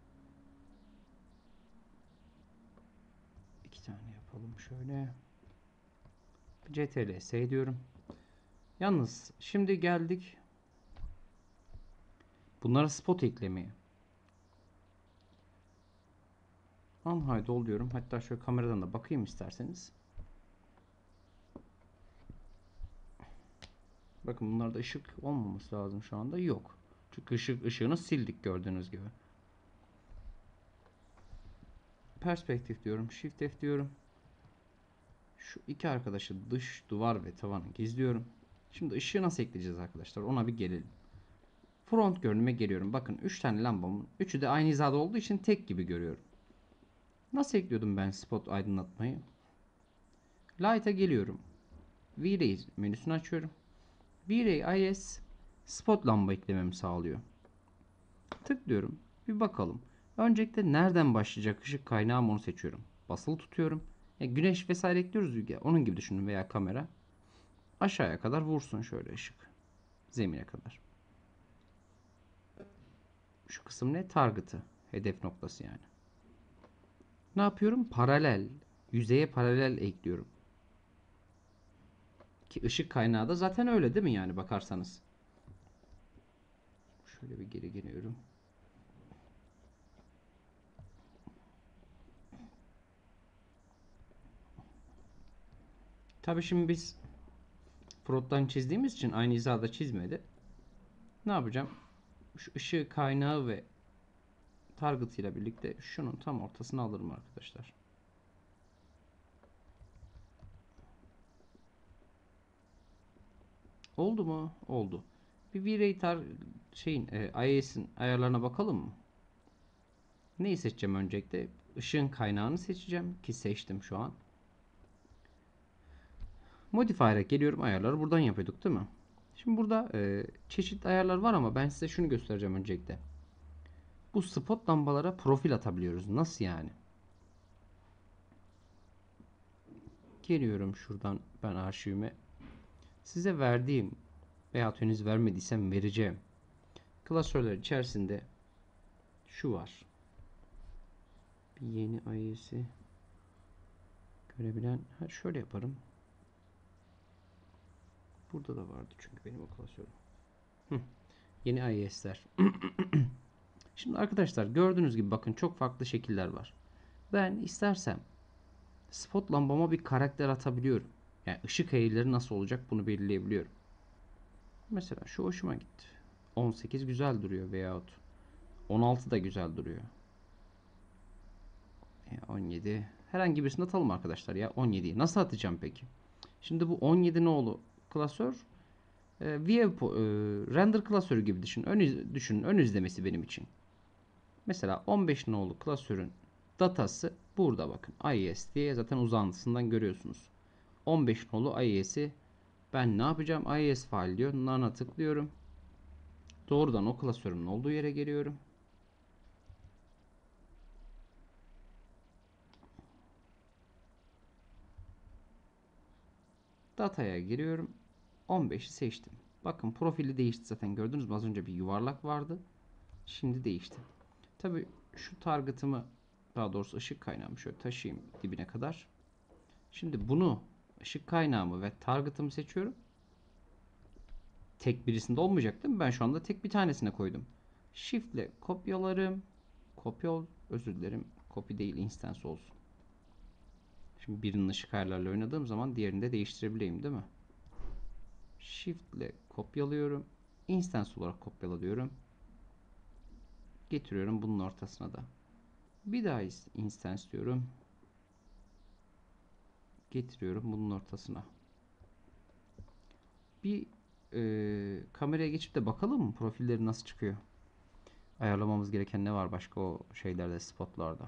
iki tane yapalım şöyle. C T R S diyorum. Yalnız şimdi geldik Bunlara spot eklemeye. Unhide ol diyorum. Hatta şöyle kameradan da bakayım isterseniz. Bakın bunlarda ışık olmaması lazım şu anda. Yok. Çünkü ışık ışığını sildik gördüğünüz gibi. Perspektif diyorum. Shift F diyorum. Şu iki arkadaşı dış, duvar ve tavanı gizliyorum. Şimdi ışığı nasıl ekleyeceğiz arkadaşlar? Ona bir gelelim. Front görünüme geliyorum. Bakın üç tane lambamın üçü de aynı hizada olduğu için tek gibi görüyorum. Nasıl ekliyordum ben spot aydınlatmayı? Light'a geliyorum. V-Ray menüsünü açıyorum. V-Ray I S spot lamba eklememi sağlıyor. Tıklıyorum. Bir bakalım. Öncelikle nereden başlayacak ışık kaynağı onu seçiyorum. Basılı tutuyorum. Ya güneş vesaire ekliyoruz ya. Onun gibi düşünün veya kamera. Aşağıya kadar vursun şöyle ışık. Zemine kadar. Şu kısım ne? Target'ı. Hedef noktası yani. Ne yapıyorum? Paralel. Yüzeye paralel ekliyorum. Ki ışık kaynağı da zaten öyle değil mi yani bakarsanız. Şöyle bir geri geliyorum. Tabii şimdi biz Front'tan çizdiğimiz için aynı hizada çizmedi. Ne yapacağım? Şu ışığı kaynağı ve target ile birlikte şunun tam ortasına alırım arkadaşlar. Oldu mu? Oldu. Bir V-Ray tar şeyin e, I S'in ayarlarına bakalım mı? Neyi seçeceğim öncelikle? Işığın kaynağını seçeceğim ki seçtim şu an. Modifier'a geliyorum, ayarları buradan yapıyorduk değil mi? Şimdi burada e, çeşitli ayarlar var ama ben size şunu göstereceğim öncelikle. Bu spot lambalara profil atabiliyoruz. Nasıl yani? Geliyorum şuradan ben arşivime. Size verdiğim veya henüz vermediysem vereceğim klasörler içerisinde şu var. Bir yeni I S'i görebilen, ha şöyle yaparım. Burada da vardı çünkü benim o klasörüm. Hı. Yeni I S'ler. Şimdi arkadaşlar gördüğünüz gibi bakın çok farklı şekiller var. Ben istersem spot lambama bir karakter atabiliyorum. Yani ışık eğrileri nasıl olacak bunu belirleyebiliyorum. Mesela şu hoşuma gitti. on sekiz güzel duruyor veyahut on altı da güzel duruyor. on yedi. Herhangi birisini atalım arkadaşlar ya. on yediyi nasıl atacağım peki? Şimdi bu on yedi nolu klasör e, V I A e, render klasörü gibi düşün. Ön, iz, düşünün. Ön izlemesi benim için. Mesela on beş nolu klasörün datası burada bakın. I S diye zaten uzantısından görüyorsunuz. on beş nolu I S'i ben ne yapacağım? I S file diyor. None'a tıklıyorum. Doğrudan o klasörün olduğu yere geliyorum. Data'ya giriyorum. on beşi seçtim. Bakın profili değişti zaten gördünüz mü? Az önce bir yuvarlak vardı. Şimdi değişti. Tabi şu target'ımı, daha doğrusu ışık kaynağımı şöyle taşıyayım dibine kadar. Şimdi bunu, ışık kaynağımı ve target'ımı seçiyorum. Tek birisinde olmayacak değil mi? Ben şu anda tek bir tanesine koydum. Shift ile kopyalarım. Kopya ol, özür dilerim. Copy değil, instance olsun. Şimdi birinin ışık ayarlarıyla oynadığım zaman diğerini de değiştirebileyim değil mi? Shift ile kopyalıyorum. Instance olarak kopyalıyorum. Getiriyorum bunun ortasına da. Bir daha instance diyorum. Getiriyorum bunun ortasına. Bir e, kameraya geçip de bakalım mı profilleri nasıl çıkıyor? Ayarlamamız gereken ne var başka o şeylerde, spotlarda?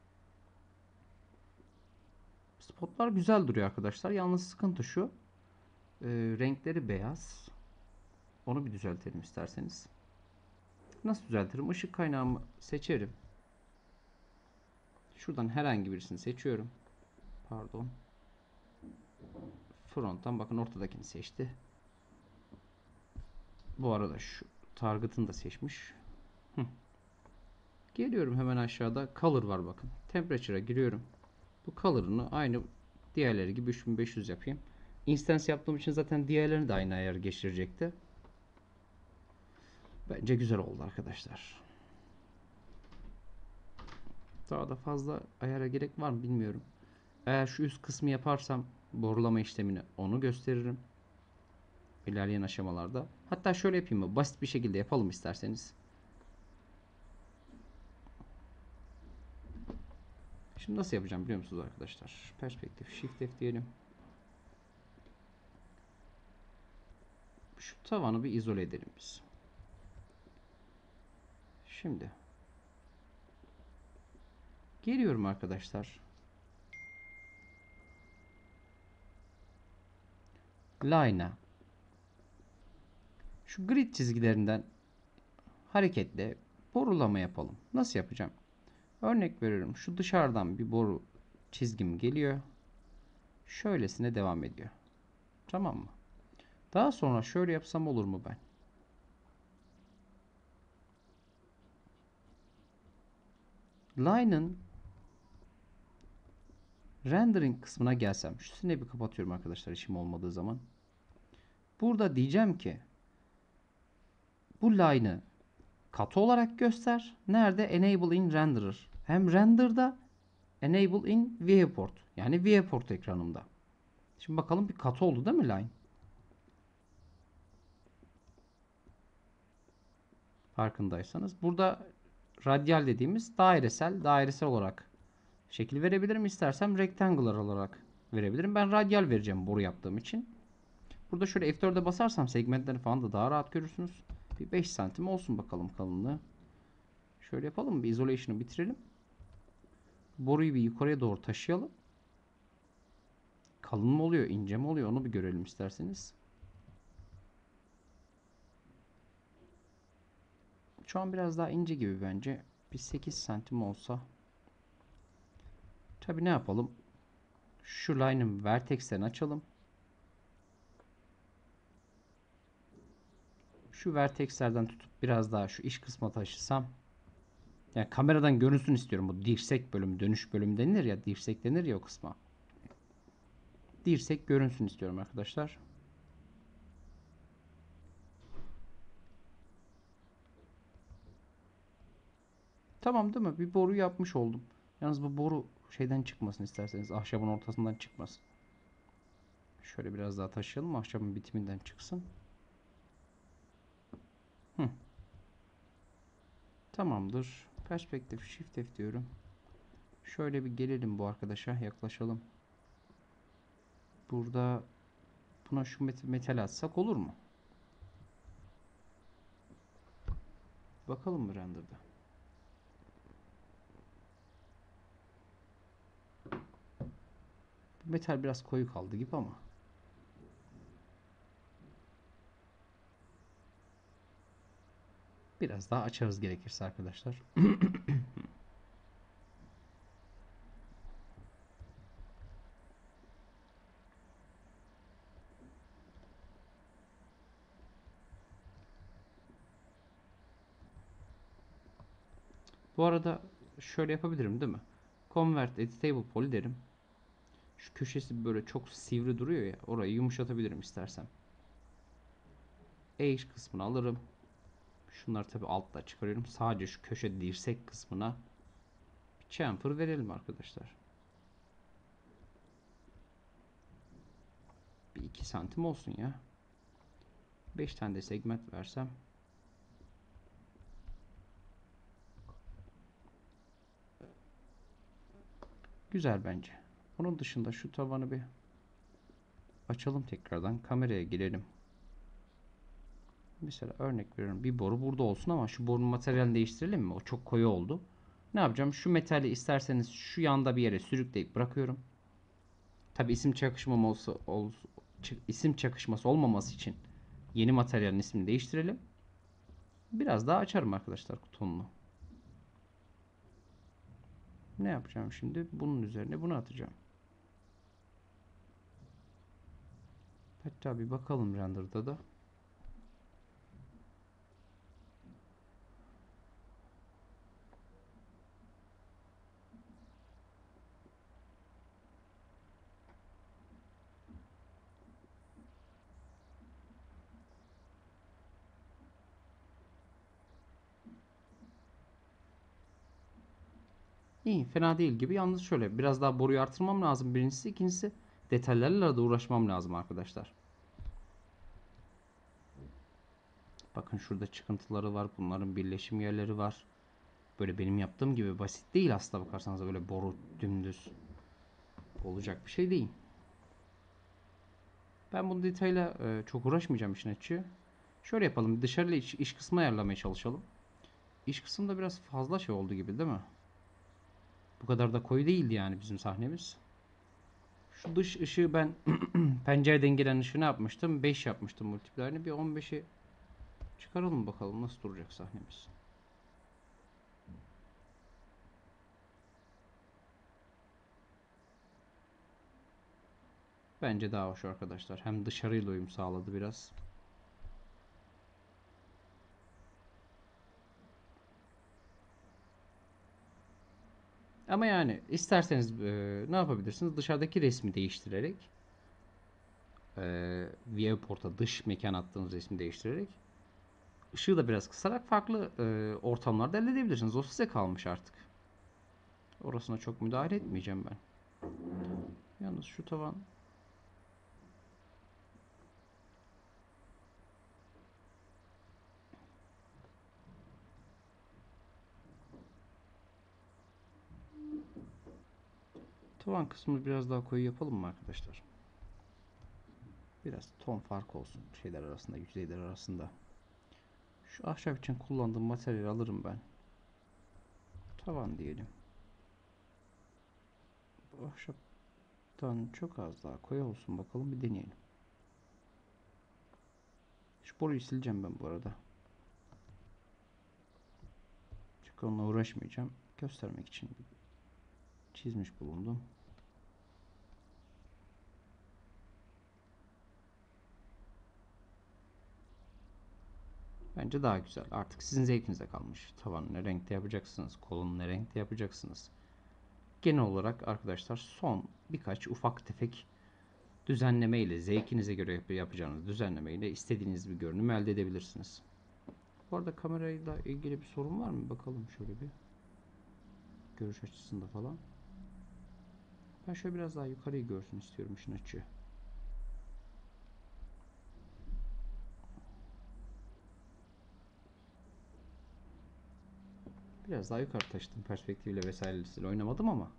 Spotlar güzel duruyor arkadaşlar. Yalnız sıkıntı şu. E, renkleri beyaz. Onu bir düzeltelim isterseniz. Nasıl düzeltirim? Işık kaynağımı seçerim. Şuradan herhangi birisini seçiyorum. Pardon. Front'tan bakın ortadakini seçti. Bu arada şu target'ını da seçmiş. Hı. Geliyorum hemen aşağıda. Color var bakın. Temperature'a giriyorum. Bu color'ını aynı diğerleri gibi üç bin beş yüz yapayım. Instance yaptığım için zaten diğerlerini de aynı ayar geçirecekti. Bence güzel oldu arkadaşlar. Daha da fazla ayara gerek var mı bilmiyorum. Eğer şu üst kısmı yaparsam borulama işlemini onu gösteririm. İlerleyen aşamalarda. Hatta şöyle yapayım mı? Basit bir şekilde yapalım isterseniz. Şimdi nasıl yapacağım biliyor musunuz arkadaşlar? Perspektif Shift F diyelim. Şu tavanı bir izole edelim biz. Şimdi geliyorum arkadaşlar. Line'a. Şu grid çizgilerinden hareketle borulama yapalım. Nasıl yapacağım? Örnek veriyorum. Şu dışarıdan bir boru çizgim geliyor. Şöylesine devam ediyor. Tamam mı? Daha sonra şöyle yapsam olur mu ben? Line'ın rendering kısmına gelsem. Şu snap'i kapatıyorum arkadaşlar işim olmadığı zaman. Burada diyeceğim ki bu line'ı katı olarak göster. Nerede? Enable in renderer. Hem render'da enable in viewport. Yani viewport ekranımda. Şimdi bakalım bir katı oldu değil mi line? Farkındaysanız. Burada radyal dediğimiz dairesel, dairesel olarak şekil verebilirim. İstersem rectangular olarak verebilirim. Ben radyal vereceğim boru yaptığım için. Burada şöyle F dört'e basarsam segmentleri falan da daha rahat görürsünüz. Bir beş santim olsun bakalım kalınlığı. Şöyle yapalım. Bir isolation'ı bitirelim. Boruyu bir yukarıya doğru taşıyalım. Kalın mı oluyor, ince mi oluyor onu bir görelim isterseniz. Şu an biraz daha ince gibi bence. Bir sekiz santim olsa. Tabi ne yapalım? Şu line'ın vertexlerini açalım. Şu vertexlerden tutup biraz daha şu iç kısma taşısam. Yani kameradan görünsün istiyorum. Bu dirsek bölüm, dönüş bölüm denir ya. Dirsek denir ya o kısma. Dirsek görünsün istiyorum arkadaşlar. Tamam değil mi? Bir boru yapmış oldum. Yalnız bu boru şeyden çıkmasın isterseniz. Ahşabın ortasından çıkmasın. Şöyle biraz daha taşıyalım. Ahşabın bitiminden çıksın. Hı. Tamamdır. Perspektif Shift F diyorum. Şöyle bir gelelim bu arkadaşa. Yaklaşalım. Burada buna şu metal atsak olur mu? Bakalım mı render'da? Bu metal biraz koyu kaldı gibi ama. Biraz daha açarız gerekirse arkadaşlar. Bu arada şöyle yapabilirim değil mi? Convert Editable Poly derim. Şu köşesi böyle çok sivri duruyor ya. Orayı yumuşatabilirim istersem. Edge kısmını alırım. Şunları tabi altta çıkarıyorum. Sadece şu köşe dirsek kısmına bir chamfer verelim arkadaşlar. Bir iki santim olsun ya. beş tane de segment versem. Güzel bence. Onun dışında şu tavanı bir açalım tekrardan. Kameraya girelim. Mesela örnek veriyorum. Bir boru burada olsun ama şu borunun materyalini değiştirelim mi? O çok koyu oldu. Ne yapacağım? Şu metali isterseniz şu yanda bir yere sürükleyip bırakıyorum. Tabi isim çakışmaması ol, isim çakışması olmaması için yeni materyalin ismini değiştirelim. Biraz daha açarım arkadaşlar tonunu. Ne yapacağım şimdi? Bunun üzerine bunu atacağım. Hatta bir bakalım render'da da. İyi, fena değil gibi. Yalnız şöyle biraz daha boruyu artırmam lazım. Birincisi, ikincisi detaylarla da uğraşmam lazım arkadaşlar. Bakın şurada çıkıntıları var. Bunların birleşim yerleri var. Böyle benim yaptığım gibi basit değil aslında bakarsanız, böyle boru dümdüz olacak bir şey değil. Ben bu detayla e, çok uğraşmayacağım işin açığı. Şöyle yapalım. Dışarıyla iç, iç kısmı ayarlamaya çalışalım. İç kısımda biraz fazla şey oldu gibi değil mi? Bu kadar da koyu değildi yani bizim sahnemiz. Şu dış ışığı ben pencereden gelen ışığı ne yapmıştım? beş yapmıştım multiplerini. Bir on beşi çıkaralım bakalım nasıl duracak sahnemiz. Bence daha hoş arkadaşlar. Hem dışarıyla uyum sağladı biraz. Ama yani isterseniz e, ne yapabilirsiniz? Dışarıdaki resmi değiştirerek e, viewport'a, dış mekan attığınız resmi değiştirerek ışığı da biraz kısarak farklı e, ortamlarda elde edebilirsiniz. O size kalmış artık. Orasına çok müdahale etmeyeceğim ben. Yalnız şu tavan tavan kısmını biraz daha koyu yapalım mı arkadaşlar? Biraz ton fark olsun şeyler arasında, yüzeyler arasında. Şu ahşap için kullandığım materyal alırım ben. Tavan diyelim. Bu ahşaptan çok az daha koyu olsun bakalım, bir deneyelim. Şu boruyu sileceğim ben bu arada. Çünkü onunla uğraşmayacağım. Göstermek için çizmiş bulundum. Bence daha güzel. Artık sizin zevkinize kalmış. Tavanı ne renkte yapacaksınız? Kolunu ne renkte yapacaksınız? Genel olarak arkadaşlar son birkaç ufak tefek düzenleme ile, zevkinize göre yapacağınız düzenleme ile istediğiniz bir görünüm elde edebilirsiniz. Bu arada kamerayla ilgili bir sorun var mı? Bakalım şöyle bir. Görüş açısında falan. Ben şöyle biraz daha yukarıyı görsün istiyorum işin açığı. Biraz daha yukarı taşıdım, perspektifiyle vesairesiyle oynamadım ama.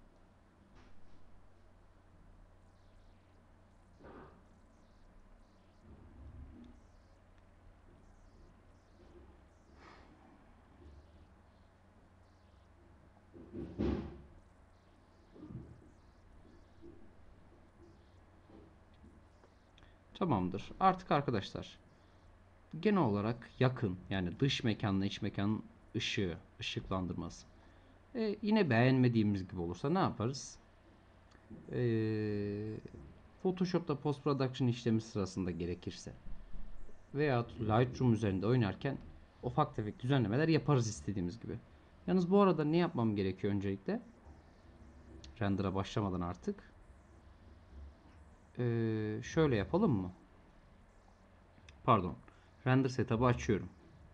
Tamamdır. Artık arkadaşlar genel olarak yakın, yani dış mekanla iç mekanın ışığı, ışıklandırması. E, yine beğenmediğimiz gibi olursa ne yaparız? E, Photoshop'ta post production işlemi sırasında gerekirse veya Lightroom üzerinde oynarken ufak tefek düzenlemeler yaparız istediğimiz gibi. Yalnız bu arada ne yapmam gerekiyor öncelikle? Render'a başlamadan artık. Ee, şöyle yapalım mı? Pardon. Render setup'ı açıyorum.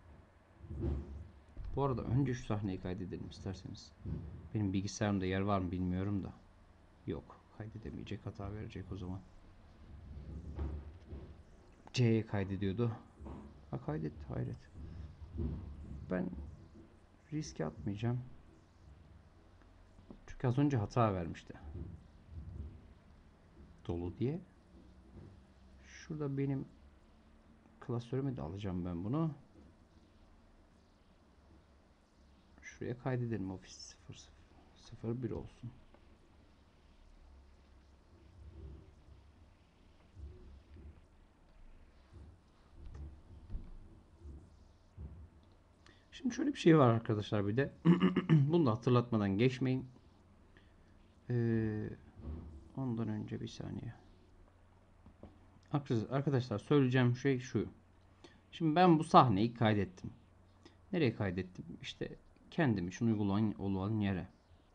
Bu arada önce şu sahneyi kaydedelim isterseniz. Benim bilgisayarımda yer var mı bilmiyorum da. Yok. Kaydedemeyecek, hata verecek o zaman. C'ye kaydediyordu. Ha, kaydetti, hayret. Ben riske atmayacağım. Çünkü az önce hata vermişti. Dolu diye. Şurada benim klasörüme de alacağım ben bunu. Şuraya kaydedelim, Office sıfır sıfır bir olsun. Şimdi şöyle bir şey var arkadaşlar bir de. Bunu da hatırlatmadan geçmeyin. Ee, ondan önce bir saniye. Arkadaşlar söyleyeceğim şey şu. Şimdi ben bu sahneyi kaydettim. Nereye kaydettim? İşte kendim için uygulanan olan yere.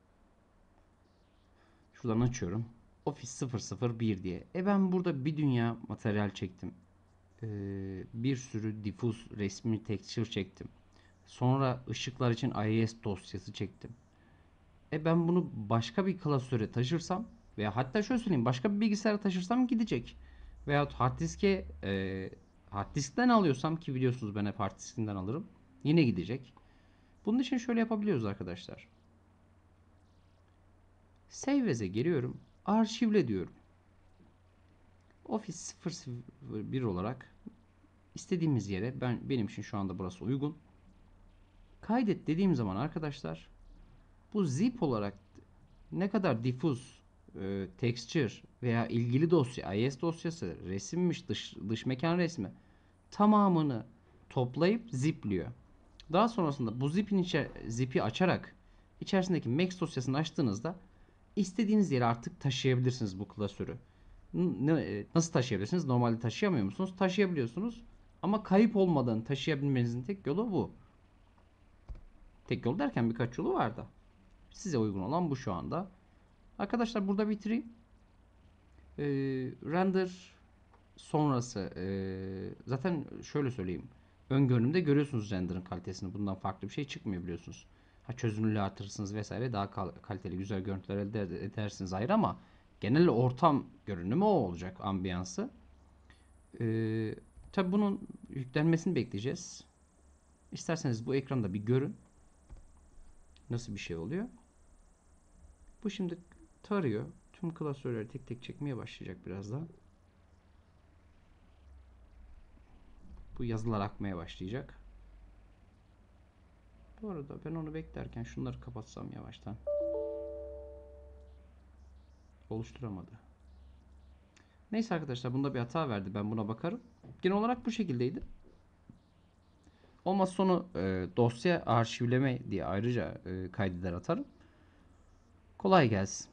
Şuradan açıyorum. Office sıfır sıfır bir diye. E ben burada bir dünya materyal çektim. Ee, bir sürü diffuse resmi texture çektim. Sonra ışıklar için I I S dosyası çektim. E ben bunu başka bir klasöre taşırsam veya hatta şöyle söyleyeyim, başka bir bilgisayara taşırsam gidecek. Veyahut hard diske e, hard diskten alıyorsam, ki biliyorsunuz ben hep hard diskinden alırım, yine gidecek. Bunun için şöyle yapabiliyoruz arkadaşlar. Save as'e geliyorum. Arşivle diyorum. Office sıfır sıfır bir olarak istediğimiz yere, ben benim için şu anda burası uygun. Kaydet dediğim zaman arkadaşlar, bu zip olarak ne kadar diffuse, e, texture veya ilgili dosya, I S dosyası, resimmiş, dış, dış mekan resmi, tamamını toplayıp zipliyor. Daha sonrasında bu zipin içe, zipi açarak içerisindeki Max dosyasını açtığınızda istediğiniz yere artık taşıyabilirsiniz bu klasörü. Ne, nasıl taşıyabilirsiniz? Normalde taşıyamıyor musunuz? Taşıyabiliyorsunuz. Ama kayıp olmadan taşıyabilmenizin tek yolu bu. Tek yol derken birkaç yolu var da. Size uygun olan bu şu anda. Arkadaşlar burada bitireyim. Ee, render sonrası e, zaten şöyle söyleyeyim. Ön görünümde görüyorsunuz render'ın kalitesini. Bundan farklı bir şey çıkmıyor biliyorsunuz. Ha, çözünürlüğü artırırsınız vesaire, daha kaliteli güzel görüntüler elde edersiniz ayrı, ama genel ortam görünümü o olacak, ambiyansı. Ee, tabi bunun yüklenmesini bekleyeceğiz. İsterseniz bu ekranda bir görün. Nasıl bir şey oluyor. Bu şimdi tarıyor. Tüm klasörleri tek tek çekmeye başlayacak birazdan. Bu yazılar akmaya başlayacak. Bu arada ben onu beklerken şunları kapatsam yavaştan. Oluşturamadı. Neyse arkadaşlar, bunda bir hata verdi. Ben buna bakarım. Genel olarak bu şekildeydi. Olmaz sonu e, dosya arşivleme diye ayrıca e, kaydeder atarım. Kolay gelsin.